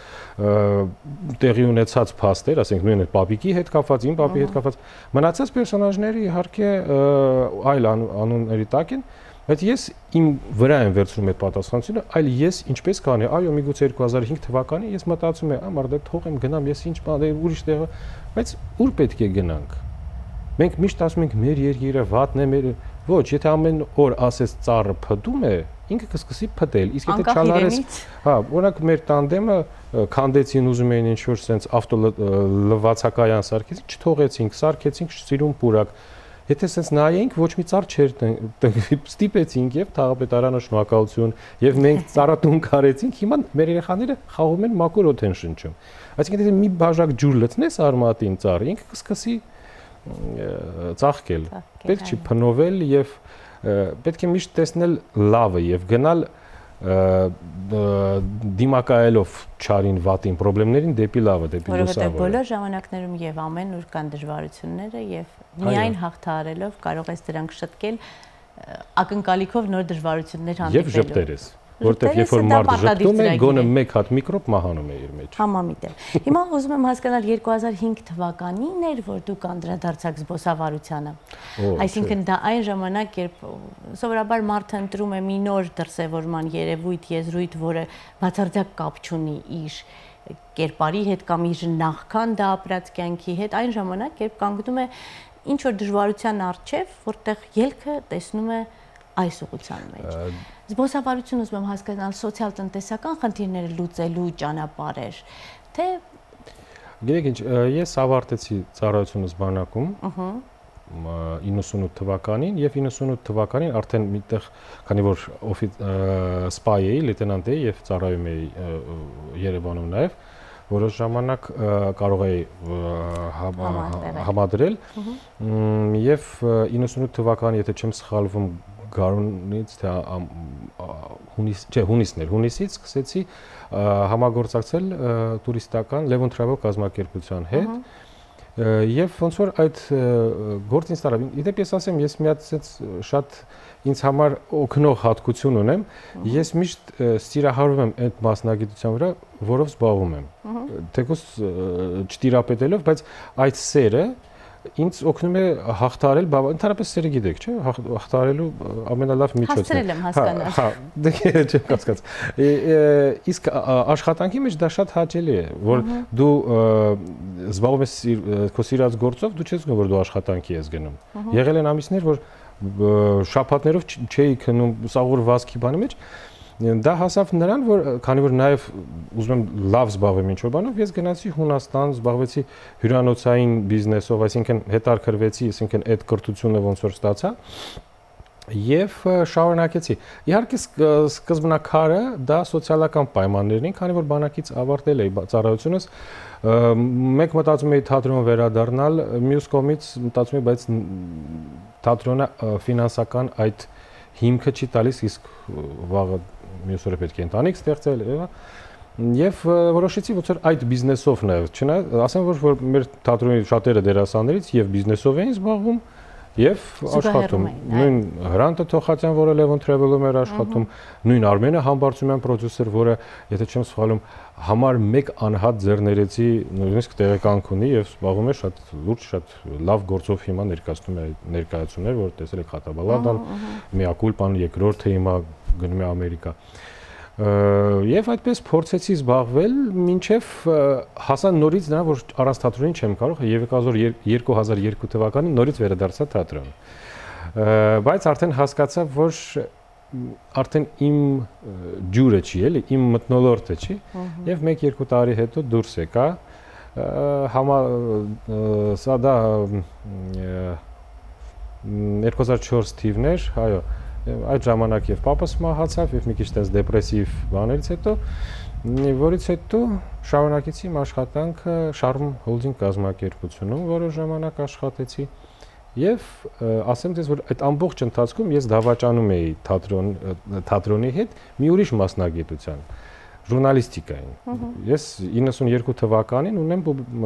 տեղի ունեցած փաստ էր, ասենք նույն այդ պապիկի հետ կապված, իմ պապի հետ կապված, մնացած պերսոնաժները իհարկե այլ անունների տակ են, բայց ես իմ վրա եմ վերցնում այդ պատասխանատվությունը, այլ ես ինչպես կանեի, այո, միգուցե 2005 թվականին ես մտածում եմ, ամառ դե թողեմ գնամ, ես ինչ բան, ուրիշ տեղը, բայց ուր պետք է գնանք։ Մենք միշտ ասում ենք մեր երկիրը վատն է, մեր ոչ, եթե ամեն օր ասես ծառը փդում է, ինքը կսկսի փդել, իսկ եթե չանարես, հա, օրինակ մեր տանդեմը քանդեցին, ուզում էին ինչ-որ sense ավտոլվացակայան սարքեցին, չթողեցինք, սարքեցինք սիրուն պուրակ։ Եթե sense նայենք, ոչ մի ծառ չէր ստիպեցինք եւ թաղապետարանը շնորհակալություն եւ մենք ծառատուն կարեցինք, հիմա մեր երեխաները խաղում են մաքուր օդ են շնչում։ Այսինքն եթե մի բաժակ ջուր լցնես արմատին ծառը, ինքը կսկսի ծաղկել, պետք չի փնովել եւ պետք է միշտ տեսնել լավը եւ գնալ դիմակայելով չարին, վատին, խնդիրներին դեպի լավը, դեպի լուսավորը։ Որովհետեւ բոլոր ժամանակներում եւ ամեն օր կան դժվարությունները եւ միայն հաղթահարելով կարող ես դրանք շտկել ակնկալիքով նոր դժվարություններ հանդիպելու։ Եվ ժպտեր ես։ Որտեվ երբ որ մարդը ժպտում է, գոնը մեկ հատ միկրոբ մահանում է իր մեջ։ Համամիտ եմ։ Հիմա ուզում եմ հասկանալ 2005 թվականին էր, որ դուք անդրադարձաք զբոսավարությանը։ Այսինքն դա այն ժամանակ, երբ սովորաբար մարդը ընտրում է մի նոր դրսևորման երևույթ, եզրույթ, որը բացարձակ կապ չունի իր կերպարի հետ կամ իր նախքան դա ապրած կյանքի հետ, այն ժամանակ, երբ կանգնում է ինչ որ դժվարության առջև, որտեղ ելքը տեսնում է այս ուղղության մեջ։ Զբոսավարություն ուզում եմ հասկանալ սոցիալ-տնտեսական խնդիրները լուծելու ճանապարհ էր, թե Գիտեք ինչ, ես ավարտեցի ծառայությունս բանակում 98 թվականին եւ 98 թվականին արդեն միտեղ, քանի որ սպայ էի, լեյտենանտ էի եւ ծառայում էի Երևանում նաեւ, որոշ ժամանակ կարող էի համադրել եւ 98 թվականին, եթե չեմ սխալվում, գարունից թե հունիսից սկսեցի համագործակցել տուրիստական Levon Travel կազմակերպության հետ եւ ոնց որ այդ գործը ինձ տարավ։ Իդեպ ես ասեմ, ես մի հատ շատ ինձ համար օգնող հատկություն ունեմ, ես միշտ սիրահարվում եմ այդ մասնագիտության վրա, որով զբաղվում եմ։ Թեկուզ չտիրապետելով, բայց այդ սերը ինձ օգնում է հաղթարել, ընդհանրապես սերը գիտեք, չէ՞, հաղթարելու ամենալավ միջոցն է։ Հասցրել եմ հասկանալ։ Հա, դե չեմ հասկաց։ Իսկ աշխատանքի մեջ դա շատ հաճելի է, որ դու զբաղվում ես քո սիրած գործով, դու չես գնում, որ դու աշխատանքի ես գնում։ Եղել են ամիսներ, որ շաբաթներով չէի քնում սաղուր վազքի բանի մեջ։ Դա հասավ նրան, որ քանի որ նաև ուզում եմ լավ զբաղվեմ ինչ-որ բանով, ես գնացի Հունաստան, զբաղվեցի հյուրանոցային բիզնեսով, այսինքն հետարքրվեցի, այսինքն այդ կրթությունը ոնց որ ստացա եւ շարունակեցի։ Իհարկե սկզբնակարը դա սոցիալական պայմաններն էին, քանի որ բանակից ավարտել էի ծառայությունս, մեկ մտածում էի թատրոն վերադառնալ, մյուս կողմից մտածում էի, բայց թատրոնը ֆինանսական այդ հիմքը չի տալիս, իսկ վաղը մյուս օրը պետք է ընտանիք ստեղծել եւ որոշեցի ոնց որ այդ բիզնեսով նաեւ չնայած ասեմ որ մեր թատրոնի շատերը դերասաններից եւ բիզնեսով էին զբաղվում եւ աշխատում նույն Հրանտը Թոխատյան, որը Levon Travel-ում էր աշխատում, նույն Արմենը Համբարձումյան պրոդյուսեր, որը եթե չեմ սխալվում համար 1 անհատ ձեռներեցի նույնիսկ տեղեկանք ունի եւ զբաղվում է շատ լուրջ, շատ լավ գործով հիմա ներկայացնում է ներկայացումներ, որ տեսել եք Խատրաբալադան, Միակուլպան, երկրորդը հիմա գնում է Ամերիկա։ Եվ այդպես փորձեցի զբաղվել, մինչև հասա նորից նրան, որ առանց թատրոնին չեմ կարող, եւ 2002 թվականին նորից վերադարձա թատրոն։ Բայց արդեն հասկացա, որ արդեն իմ ջուրը չի, էլի, իմ մթնոլորտը չի, եւ 1-2 տարի հետո դուրս եկա, սա դա 2004 թիվներ, այո, այդ ժամանակ եւ պապս մահացավ եւ մի քիչ տես դեպրեսիվ բաներից հետո, որից հետո շարունակեցի իմ աշխատանքը Շարմ հոլդինգ կազմակերպությունում, որոշ ժամանակ աշխատեցի եւ ասեմ ձեզ, որ այդ ամբողջ ընթացքում ես դավաճանում էի թատրոնի հետ մի ուրիշ մասնագիտության, ժուրնալիստիկային։ Ես 92 թվականին ունեմ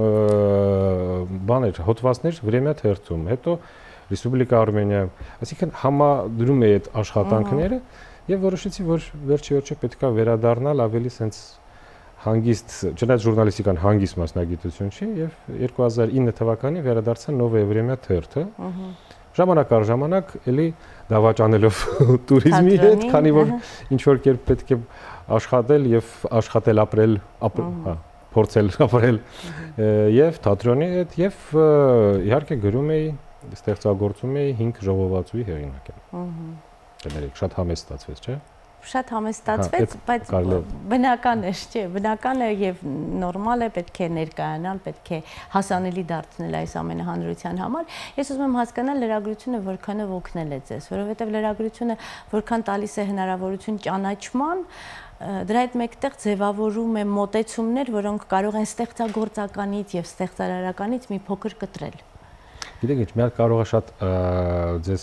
բաներ, հոդվածներ Vremya թերթում, հետո Ռեսպուբլիկա Արմենիա, այսինքն համադրում էի այդ աշխատանքները եւ որոշեցի, որ վերջի պետքա վերադառնալ ավելի sense հանգիստ, չնայած ժուրնալիստիկան հանգիստ մասնագիտություն չի եւ 2009 թվականին վերադարձա Նովոյ Vremya թերթը։ Ժամանակ առ ժամանակ էլի դավաճանելով տուրիզմի հետ, քանի որ ինչ որ կերպ պետք է աշխատել եւ աշխատել ապրել, փորձել ապրել եւ թատրոնի հետ եւ իհարկե գրում էի ստեղծագործում էի 5 ժողովածուի հեղինակ եմ։ Կներեք, շատ համեստ ստացվեց, չէ՞։ Շատ համեստ ստացվեց, բայց բնական է, չէ՞, բնական է եւ նորմալ է, պետք է ներկայանալ, պետք է հասանելի դարձնել այս ամենը հանրության համար։ Ես ուզում եմ հասկանալ լրագրությունը որքանով օգնել է ձեզ, որովհետեւ լրագրությունը որքան տալիս է հնարավորություն ճանաչման, դրա հետ մեկտեղ ձևավորում է մոտեցումներ, որոնք կարող են ստեղծագործականից եւ ստեղծարարականից մի փոքր կտրել։ Գիտեք ինչ, մի հատ կարող է շատ ձեզ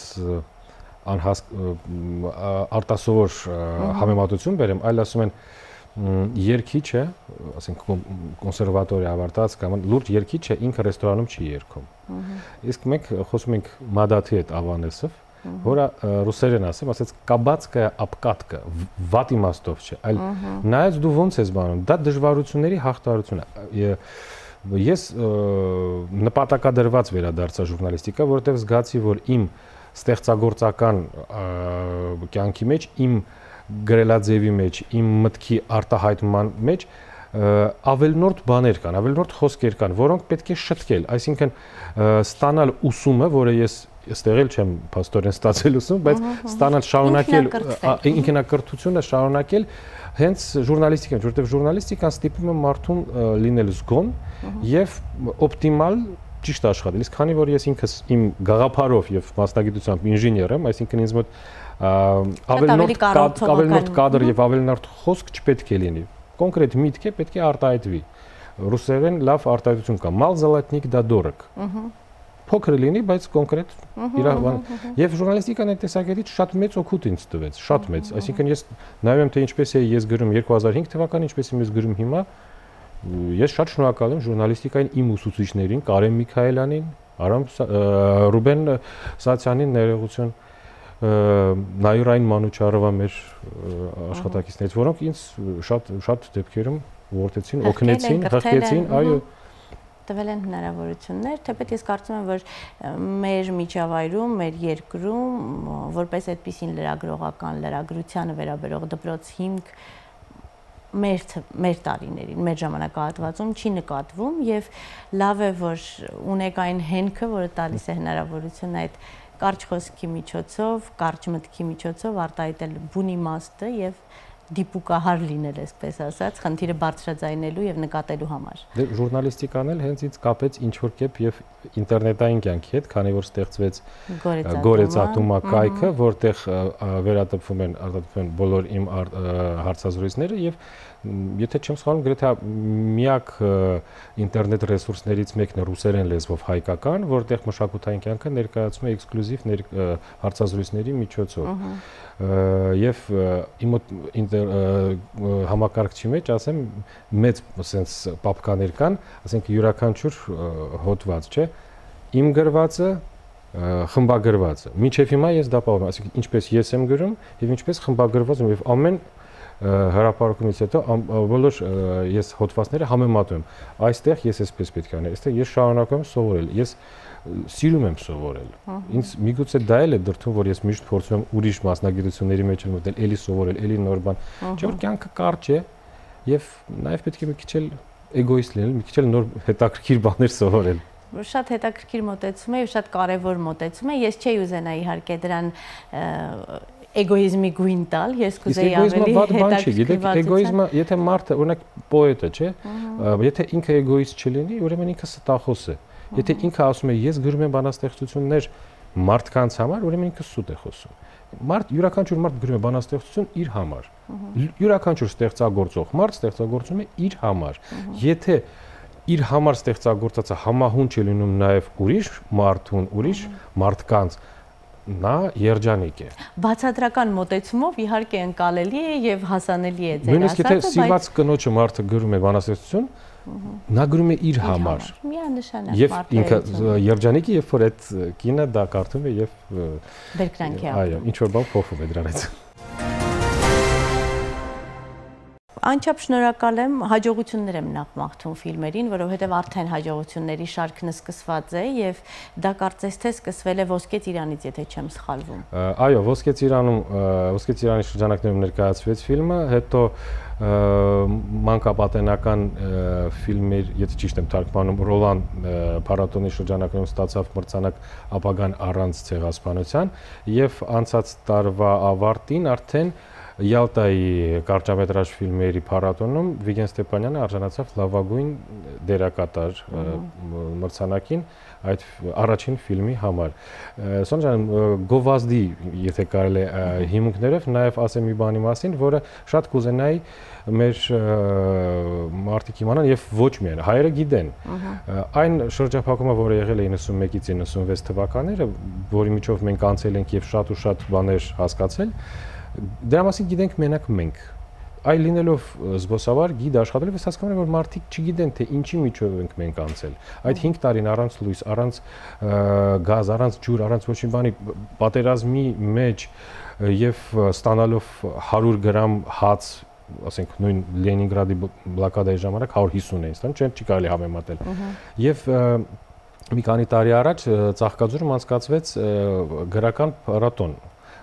արտասովոր համեմատություն բերեմ, այլ ասում են երգիչը, ասենք կոնսերվատորիա ավարտած կամ լուրջ երգիչը ինքը ռեստորանում չի երգում։ Իսկ մենք խոսում ենք Մադաթի հետ Ավանեսով, որը ռուսերեն ասած կաբացկայա ապկատկա, վատ իմաստով չէ, այլ նայած դու ոնց ես բանում, դա դժվարությունների հաղթարություն է։ Ես նպատակադրված վերադարձա ժուրնալիստիկա, որովհետև զգացի, որ իմ ստեղծագործական կյանքի մեջ, իմ գրելաձևի մեջ, իմ մտքի արտահայտման մեջ ավելնորդ բաներ կան, ավելնորդ խոսքեր կան, որոնք պետք է շտկել, այսինքն ստանալ ուսումը, որը ես այստեղ էլ չեմ փաստորեն ստացել ուսում, բայց ստանալ շարունակել ինքնակրթությունը շարունակել հենց ժուրնալիստիկան, որովհետև ժուրնալիստիկան ստիպում է մարդուն լինել զգոն եւ օպտիմալ ճիշտ աշխատել։ Իսկ քանի որ ես ինքս իմ գաղափարով եւ մասնագիտությամբ ինժեներ եմ, այսինքն ինձ մոտ ավելնորդ կադր եւ ավելնորդ խոսք չպետք է լինի։ Կոնկրետ միտք է պետք է արտահայտվի։ Ռուսերեն լավ արտահայտություն կա։ Մալ զալատնիկ դա դորակ։ Փոքր լինի, բայց կոնկրետ իր եւ ժուրնալիստիկան այդ տեսակետից շատ մեծ օգուտ ինձ տվեց, շատ մեծ։ Այսինքն ես նայում եմ թե ինչպես է ես գրում 2005 թվականին, ինչպես եմ ես գրում հիմա։ Ես շատ շնորհակալ եմ ժուրնալիստիկային իմ ուսուցիչներին, Կարեն Միքայելյանին, Ռուբեն Սացյանին, ներողություն, Նայուրային Մանուչարովա մեր աշխատակիցներից, որոնք ինձ շատ դեպքերում ողջեցին, օգնեցին, հղկեցին, այո, տվել են հնարավորություններ, թեպետ ես կարծում եմ, որ մեր միջավայրում, մեր երկրում, որպես այդպիսին լրագրողական լրագրությանը վերաբերող դպրոց հիմք մեր տարիներին, մեր ժամանակահատվածում չի նկատվում եւ լավ է, որ ունեք այն հենքը, որը տալիս է հնարավորություն այդ կարճ խոսքի միջոցով, կարճ մտքի միջոցով արտահայտել բուն իմաստը եւ դիպուկահար լինել, այսպես ասած, խնդիրը բարձրաձայնելու եւ նկատելու համար։ Դե ժուրնալիստիկան էլ հենց ինձ կապեց ինչ որ կերպ եւ ինտերնետային կյանքի հետ, քանի որ ստեղծվեց Գորեծատումա կայքը, որտեղ վերատպվում են բոլոր իմ հարցազրույցները եւ եթե չեմ սխալվում, գրեթե միակ ինտերնետ ռեսուրսներից մեկն է ռուսերեն լեզվով հայկական, որտեղ մշակութային կյանքը ներկայացում է էքսկլյուզիվ հարցազրույցների միջոցով։ Եվ իմ համակարգչի մեջ, ասեմ, մեծ sense պապկաներ կան, ասենք յուրաքանչյուր հոդված, չէ, իմ գրվածը, խմբագրվածը։ Մինչև հիմա ես դա պահում եմ, ասենք ինչպես ես եմ գրում եւ ինչպես խմբագրված եմ եւ ամեն հրապարակումից հետո բոլոր ես հոդվածները համեմատում եմ։ Այստեղ ես էսպես պետք է անել, այստեղ ես շարունակում եմ սովորել։ Ես սիրում եմ սովորել։ Ինձ միգուցե դա էլ է դրդում, որ ես միշտ փորձում եմ ուրիշ մասնագիտությունների մեջ մտնել, էլի սովորել, էլի նոր բան։ Չէ՞ որ կյանքը կարճ է եւ նաեւ պետք է մի քիչ էլ էգոիստ լինել, մի քիչ էլ նոր հետաքրքիր բաներ սովորել։ Շատ հետաքրքիր մոտեցում է եւ շատ կարեւոր մոտեցում է։ Ես չէի ուզենա իհարկե դրան էգոիզմի գույն տալ, ես կուզեի ավելի հետաքրքիր։ Էգոիզմը, եթե մարդը, օրինակ պոետը, չէ, եթե ինքը էգոիստ չլինի, ուրեմն ինքը ստախոս է։ Եթե ինքը ասում է ես գրում եմ բանաստեղծություններ մարդկանց համար, ուրեմն ինքը սուտ է խոսում։ Յուրաքանչյուր մարդ գրում է բանաստեղծություն իր համար։ Յուրաքանչյուր ստեղծագործող մարդ ստեղծագործում է իր համար։ Եթե իր համար ստեղծագործածը համահունչ է լինում նաև ուրիշ մարդուն, ուրիշ մարդկանց, նա երջանիկ է։ Բացատրական մոտեցումով իհարկե ընկալելի է եւ հասանելի է ձեր ասածը, բայց նույնիսկ եթե սիրված կնոջը մարդը գրում է բանաստեղծություն, նա գրում է իր համար։ Միանշանակ եւ ինքը երջանիկ է, երբ որ այդ կինը դա կարդում է եւ բերկրանքի այո, ինչ որ բան փոխվում է դրանից։ Անչափ շնորհակալ եմ, հաջողություններ եմ նախ մաղթում ֆիլմերին, որովհետև արդեն հաջողությունների շարքն սկսված է եւ դա կարծես թե սկսվել է Ոսկե ծիրանից, եթե չեմ սխալվում։ Այո, Ոսկե ծիրանի շրջանակներում ներկայացվեց ֆիլմը, հետո մանկապատենական ֆիլմեր, եթե ճիշտ եմ թարգմանում, Ռոլան փառատոնի շրջանակներում ստացավ մրցանակ ապագան առանց ցեղասպանության եւ անցած տարվա ավարտին արդեն Յալտայի կարճամետրաժ ֆիլմերի փառատոնում Վիգեն Ստեփանյանը արժանացավ լավագույն դերակատար մրցանակին այդ առաջին ֆիլմի համար։ Սոնջան գովազդի, եթե կարելի է հիմունքներով նաև ասեմ մի բանի մասին, որը շատ կուզենայի մեր մարդիկ իմանան եւ ոչ միայն հայերը գիտեն։ Այն շրջափակումը, որը եղել է 91-ից 96 թվականները, որի միջով մենք անցել ենք եւ շատ ու շատ բաներ հասկացել, դրա մասին գիտենք մենակ մենք։ Այլ լինելով զբոսավար, գիդ աշխատելով, ես հասկանում եմ, որ մարդիկ չգիտեն, թե ինչի միջով ենք մենք անցել։ Այդ 5 տարին առանց լույս, առանց գազ, առանց ջուր, առանց ոչ մի բանի, պատերազմի մեջ եւ ստանալով 100 գրամ հաց, ասենք նույն Լենինգրադի բլոկադայի ժամանակ 150 էին ստանում, չի կարելի համեմատել։ Եվ մի քանի տարի առաջ Ծաղկաձորում անցկացվեց գրական փառատոն,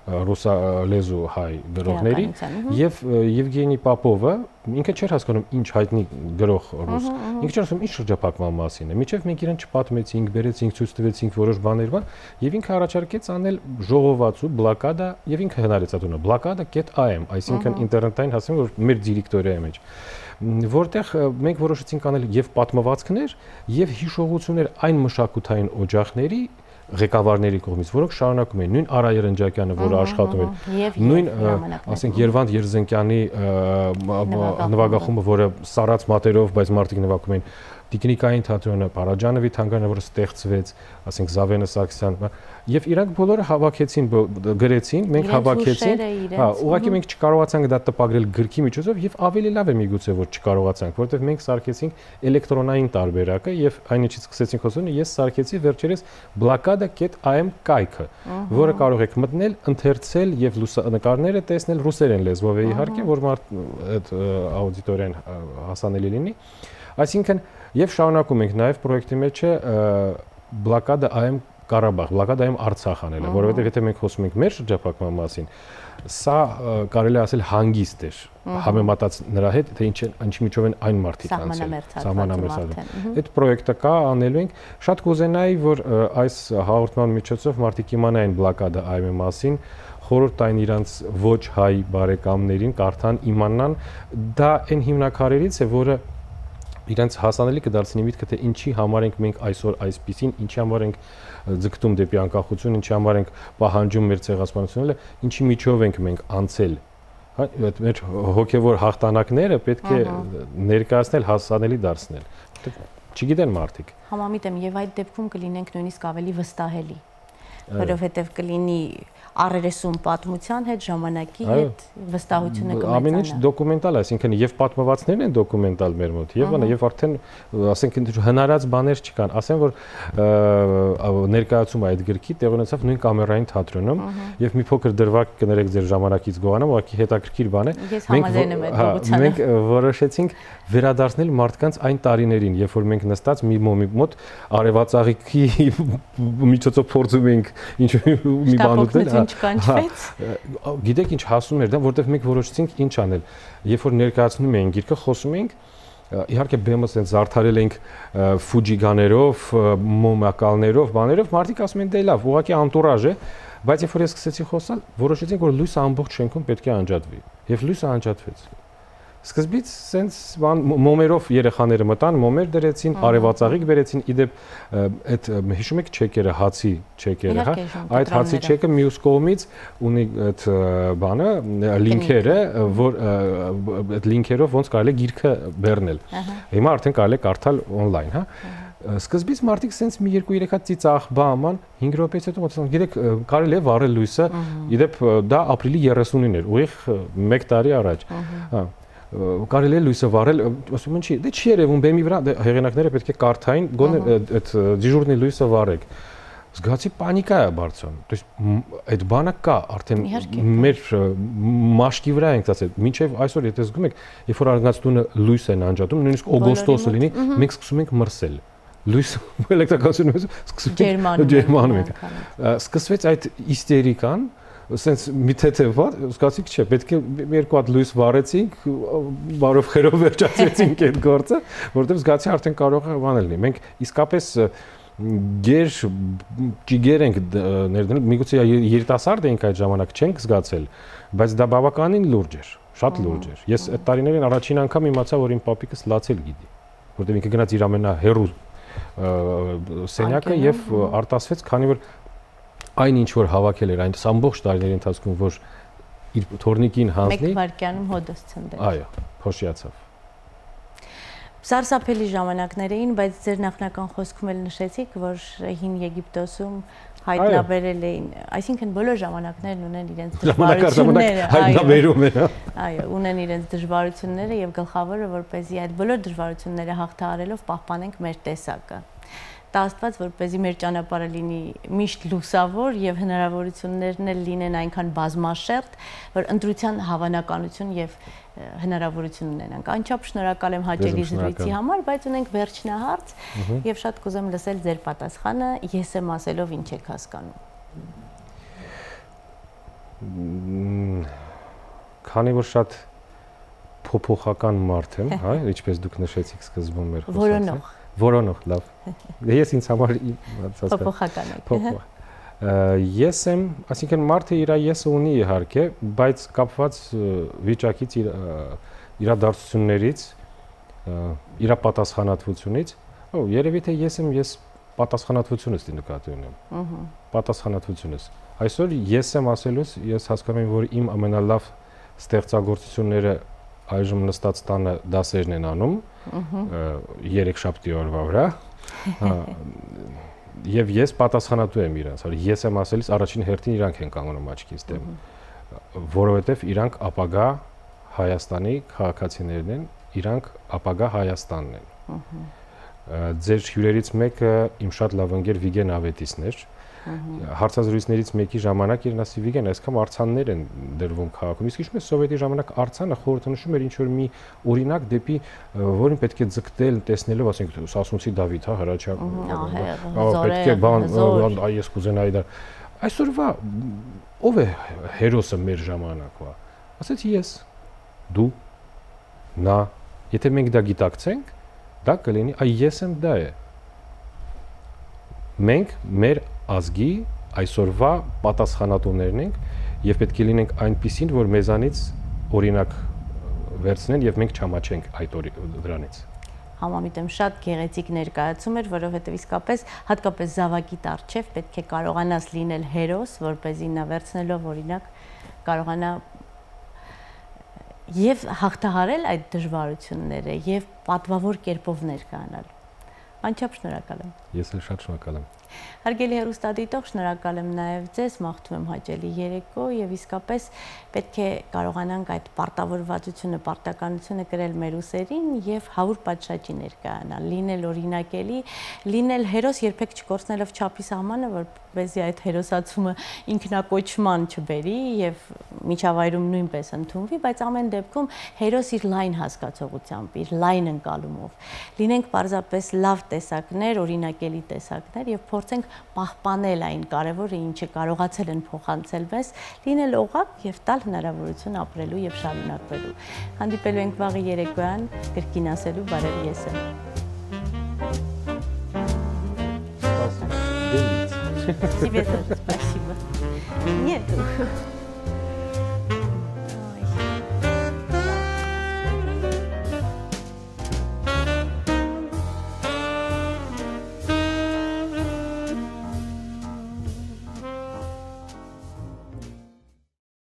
ռուսալեզու հայ գրողների եւ Եվգենի Պապովը ինքը չէր հասկանում ինչ հայտնի գրող ռուս։ Ինքը չէր ասում ինչ շրջափակման մասին է։ Միջև մենք իրեն չպատմեցինք, բերեցինք, ցույց տվեցինք որոշ բաներ, եւ ինքը առաջարկեց անել ժողովածու բլոկադա եւ ինքը հնարեց ատունը blokada.am, այսինքն ինտերնետային հասցեն որ մեր դիրեկտորիայի մեջ որտեղ մենք որոշեցինք անել եւ պատմվածքներ եւ հիշողություններ այն մշակութային օջախների ղեկավարների կողմից, որոնք շարունակում են նույն Արա Երնջակյանը, որը աշխատում էր, նույն, ասենք Երվանդ Երզենկյանի նվագախումբը, որը սառած մատերով, բայց մարդիկ նվագում են, Տիկնիկային թատրոնը, Փարաջանովի թանգարանը, որը ստեղծվեց, ասենք Զավենը Սաքսյան, եւ իրանք բոլորը հավաքեցին, գրեցին, մենք հավաքեցին, ուղղակի մենք չկարողացանք դա տպագրել գրքի միջոցով եւ ավելի լավ է միգուցե որ չկարողացանք, որովհետեւ մենք սարքեցինք էլեկտրոնային տարբերակը եւ այնինչից սկսեցինք խոսել, ես սարքեցի վերջերս blokada.am կայքը, որը կարող եք մտնել, ընթերցել եւ լուսանկարները տեսնել ռուսերեն լեզվով է իհարկե, որ այդ աուդիտորիան հասանելի լինի, այսինքն Եվ շարունակում ենք նաև պրոյեկտի մեջ է blokada.am Ղարաբաղ, blokada.am Արցախ անելը, որովհետև եթե մենք խոսում ենք մեր շրջափակման մասին, սա կարելի է ասել հանգիստ էր, համեմատած նրա հետ, թե ինչի միջով են այն մարդիկ անցել, սահմանամերձ։ Այդ պրոյեկտը կա, անելու ենք, շատ կուզենայի, որ այս հաղորդման միջոցով մարդիկ իմանային blokada.am-ի մասին, խորհուրդ տային իրանց ոչ հայ բարեկամներին, կարդան, իմանան, դա այն հիմնակարերից է, որը իրենց հասանելի կդարձնի միտքը թե ինչի համար ենք մենք այսօր այսպիսին, ինչի համար ենք ձգտում դեպի անկախություն, ինչի համար ենք պահանջում մեր ցեղասպանությունը, ինչի միջով ենք մենք անցել։ Մեր հոգևոր հաղթանակները պետք է ներկայացնել, հասանելի դարձնել։ Չգիտեն մարդիկ։ Համամիտ եմ եւ այդ դեպքում կլինենք նույնիսկ ավելի վստահելի, որովհետեւ կլինի առերեսում պատմության հետ, ժամանակի հետ վստահությունը կմեծանա։ Ամեն ինչ դոկումենտալ է, այսինքն եւ պատմվածքներն են դոկումենտալ մեր մոտ, եւ արդեն ասենք հնարած բաներ չկան, ասեն որ ներկայացումը այդ գրքի տեղի ունեցավ նույն կամերային թատրոնում եւ մի փոքր դրվագ կներեք ձեր ժամանակից գոհանամ, ուղղակի հետաքրքիր բան է։ Մենք որոշեցինք վերադարձնել մարդկանց այն տարիներին, երբ որ մենք նստած մի մոտ արևածաղիկի միջոցով փորձում ենք ինչ-մի բան ուտել։ Գիտեք ինչ հասնում էր դա, որտեղ մենք որոշեցինք ինչ անել։ Երբ որ ներկայացնում էինք գիրքը, խոսում էինք, իհարկե բեմը ասեն զարդարել ենք ֆուջիգաներով, մոմակալներով, բաներով, մարդիկ ասում են դե լավ, ուղղակի անտուրաժ է, բայց երբ որ ես սկսեցի խոսալ, որոշեցինք որ լույսը ամբողջ շենքում պետք է անջատվի։ Եվ լույսը անջատվեց։ Սկզբից սենց մոմերով երեխաները մտան, մոմեր դրեցին, արևածաղիկ բերեցին, իդեպ այդ հիշում եք չեկերը, հացի չեկերը, հա, այդ հացի չեկը մյուս կողմից ունի այդ բանը, լինքերը, որ այդ լինքերով ոնց կարելի է գիրքը բեռնել։ Հիմա արդեն կարելի է կարդալ on-line, հա։ Սկզբից մարդիկ սենց մի 2-3 հատ ծիծաղ բաման 5 րոպեից հետո մտածում, գիտեք, կարելի է վառել լույսը, իդեպ դա ապրիլի 30-ին էր, ուղիղ 1 տարի առաջ։ Հա կարելի է լույսը վառել, ասում են չի, դե չի երևում բեմի վրա, հեղինակները պետք է կարդային, գոնե այդ դիժուրնի լույսը վառեք։ Զգացի պանիկա է բարձրանում։ То есть այդ բանը կա, արդեն մեր մաշկի վրա ենք ծածել։ Մինչև այսօր եթե զգում եք, երբ որ արագացնունը լույս են անջատում, նույնիսկ օգոստոսը լինի, մենք սկսում ենք մրսել։ Լույսը էլեկտրականությունը սկսում ենք ջերմանում ենք։ Սկսվեց այդ իստերիկան, սենց մի թեթևա, զգացիք չէ, պետք է երկու հատ լույս վառեցինք, բարով խերով վերջացրեցինք այդ գործը, որովհետև զգացի արդեն կարող է բանել լինի։ Մենք իսկապես ջիգեր ենք ներդնել, միգուցե երիտասարդ էինք այդ ժամանակ, չենք զգացել, բայց դա բավականին լուրջ էր, շատ լուրջ էր։ Ես այդ տարիներին առաջին անգամ իմացա, որ իմ պապիկս լացել գիտի, որովհետև ինքը գնաց իր ամենահեռու սենյակը եւ արտասվեց, քանի որ այն ինչ որ հավաքել էր այն ամբողջ տարիների ընթացքում, որ իր թորնիկին հանձնի, մեկ վայրկյանում հոդս ցնդեց։ Այո, փոշիացավ։ Սարսափելի ժամանակներ էին, բայց ձեր նախնական խոսքում էլ նշեցիք, որ հին Եգիպտոսում հայտնաբերել էին, այսինքն բոլոր ժամանակներն ունեն իրենց դժվարությունները, հայտնաբերում են, այո, ունեն իրենց դժվարությունները եւ գլխավորը որպեսզի այդ բոլոր դժվարությունները հաղթահարելով պահպանենք մեր տեսակը։ Տա Աստված, որպեսզի մեր ճանապարհը լինի միշտ լուսավոր եւ հնարավորություններն էլ լինեն այնքան բազմաշերտ, որ ընտրության հավանականություն եւ հնարավորություն ունենանք։ Անչափ շնորհակալ եմ հաճելի զրույցի համար, բայց ունենք վերջնահարց եւ շատ կուզեմ լսել ձեր պատասխանը, ես եմ ասելով ինչ եք հասկանում։ Քանի որ շատ փոփոխական մարդ եմ, հա, ինչպես դուք նշեցիք սկզբում մեր խոսացին։ Որոնող, լավ։ Ես ինձ համար փոփոխական եք։ Ես եմ, այսինքն մարդը իր եսը ունի իհարկե, բայց կապված վիճակից իրադարձություններից, իր պատասխանատվությունից, երևի թե ես պատասխանատվությունից նկատի ունեմ։ Պատասխանատվությունից։ Այսօր ես եմ ասելուց, ես հասկանում եմ, որ իմ ամենալավ ստեղծագործությունները այժմ նստած տանը դասերն են անում, 3 շաբթի օրվա վրա, եւ ես պատասխանատու եմ իրանց, ես եմ ասելիս առաջին հերթին իրանք են կանգնում աչքիս դեմ, որովհետեւ իրանք ապագա Հայաստանի քաղաքացիներն են, իրանք ապագա Հայաստանն են։ Ձեր հյուրերից մեկը իմ շատ լավ ընկեր Վիգեն Ավետիսն էր, հարցազրույցներից մեկի ժամանակ իրեն ասի Վիգեն, այսքան արձաններ են դրվում քաղաքում, իսկ ինչպես սովետի ժամանակ արձանը խորհրդանշում էր ինչ որ մի օրինակ դեպի որին պետք է ձգտել տեսնելով, ասենք Սասունցի Դավիթ, հա, հրաչյա, պետք է բան, այս կուզենայի դա։ Այսօրվա ով է հերոսը մեր ժամանակվա։ Ասեց ես, դու, նա, եթե մենք դա գիտակցենք, դա կլինի, ես եմ դա է։ Մենք մեր ազգի այսօրվա պատասխանատուներն ենք եւ պետք է լինենք այնպիսին, որ մեզանից օրինակ վերցնեն եւ մենք չամաչենք այդ դրանից։ Համամիտ եմ, շատ գեղեցիկ ներկայացում էր, որովհետեւ իսկապես հատկապես զավակիդ առջև պետք է կարողանաս լինել հերոս, որպեսզի նա վերցնելով օրինակ կարողանա եւ հաղթահարել այդ դժվարությունները եւ պատվավոր կերպով ներկայանալ։ Անչափ շնորհակալ եմ։ Ես էլ շատ շնորհակալ եմ։ Հարգելի հեռուստադիտող, շնորհակալ եմ նաև ձեզ, մաղթում եմ հաճելի երեկո եւ իսկապես պետք է կարողանանք այդ պարտավորվածությունը, պարտականությունը կրել մեր ուսերին եւ 100 պատշաճի ներկայանալ, լինել օրինակելի, լինել հերոս, երբեք չկորցնելով չափի սահմանը, որպեսզի այդ հերոսացումը ինքնակոչման չբերի եւ միջավայրում նույնպես ընդունվի, բայց ամեն դեպքում հերոս իր լայն հասկացողությամբ, իր լայն ընկալումով լինենք պարզապես լավ տեսակներ, օրինակելի տեսակներ եւ փորձենք պահպանել այն կարևորը, ինչը կարողացել են փոխանցել մեզ, լինել օղակ եւ տալ հնարավորություն ապրելու եւ շարունակվելու։ Հանդիպելու ենք վաղը երեկոյան, կրկին ասելու բարև ես եմ։ Спасибо. Тебе тоже спасибо. Нету.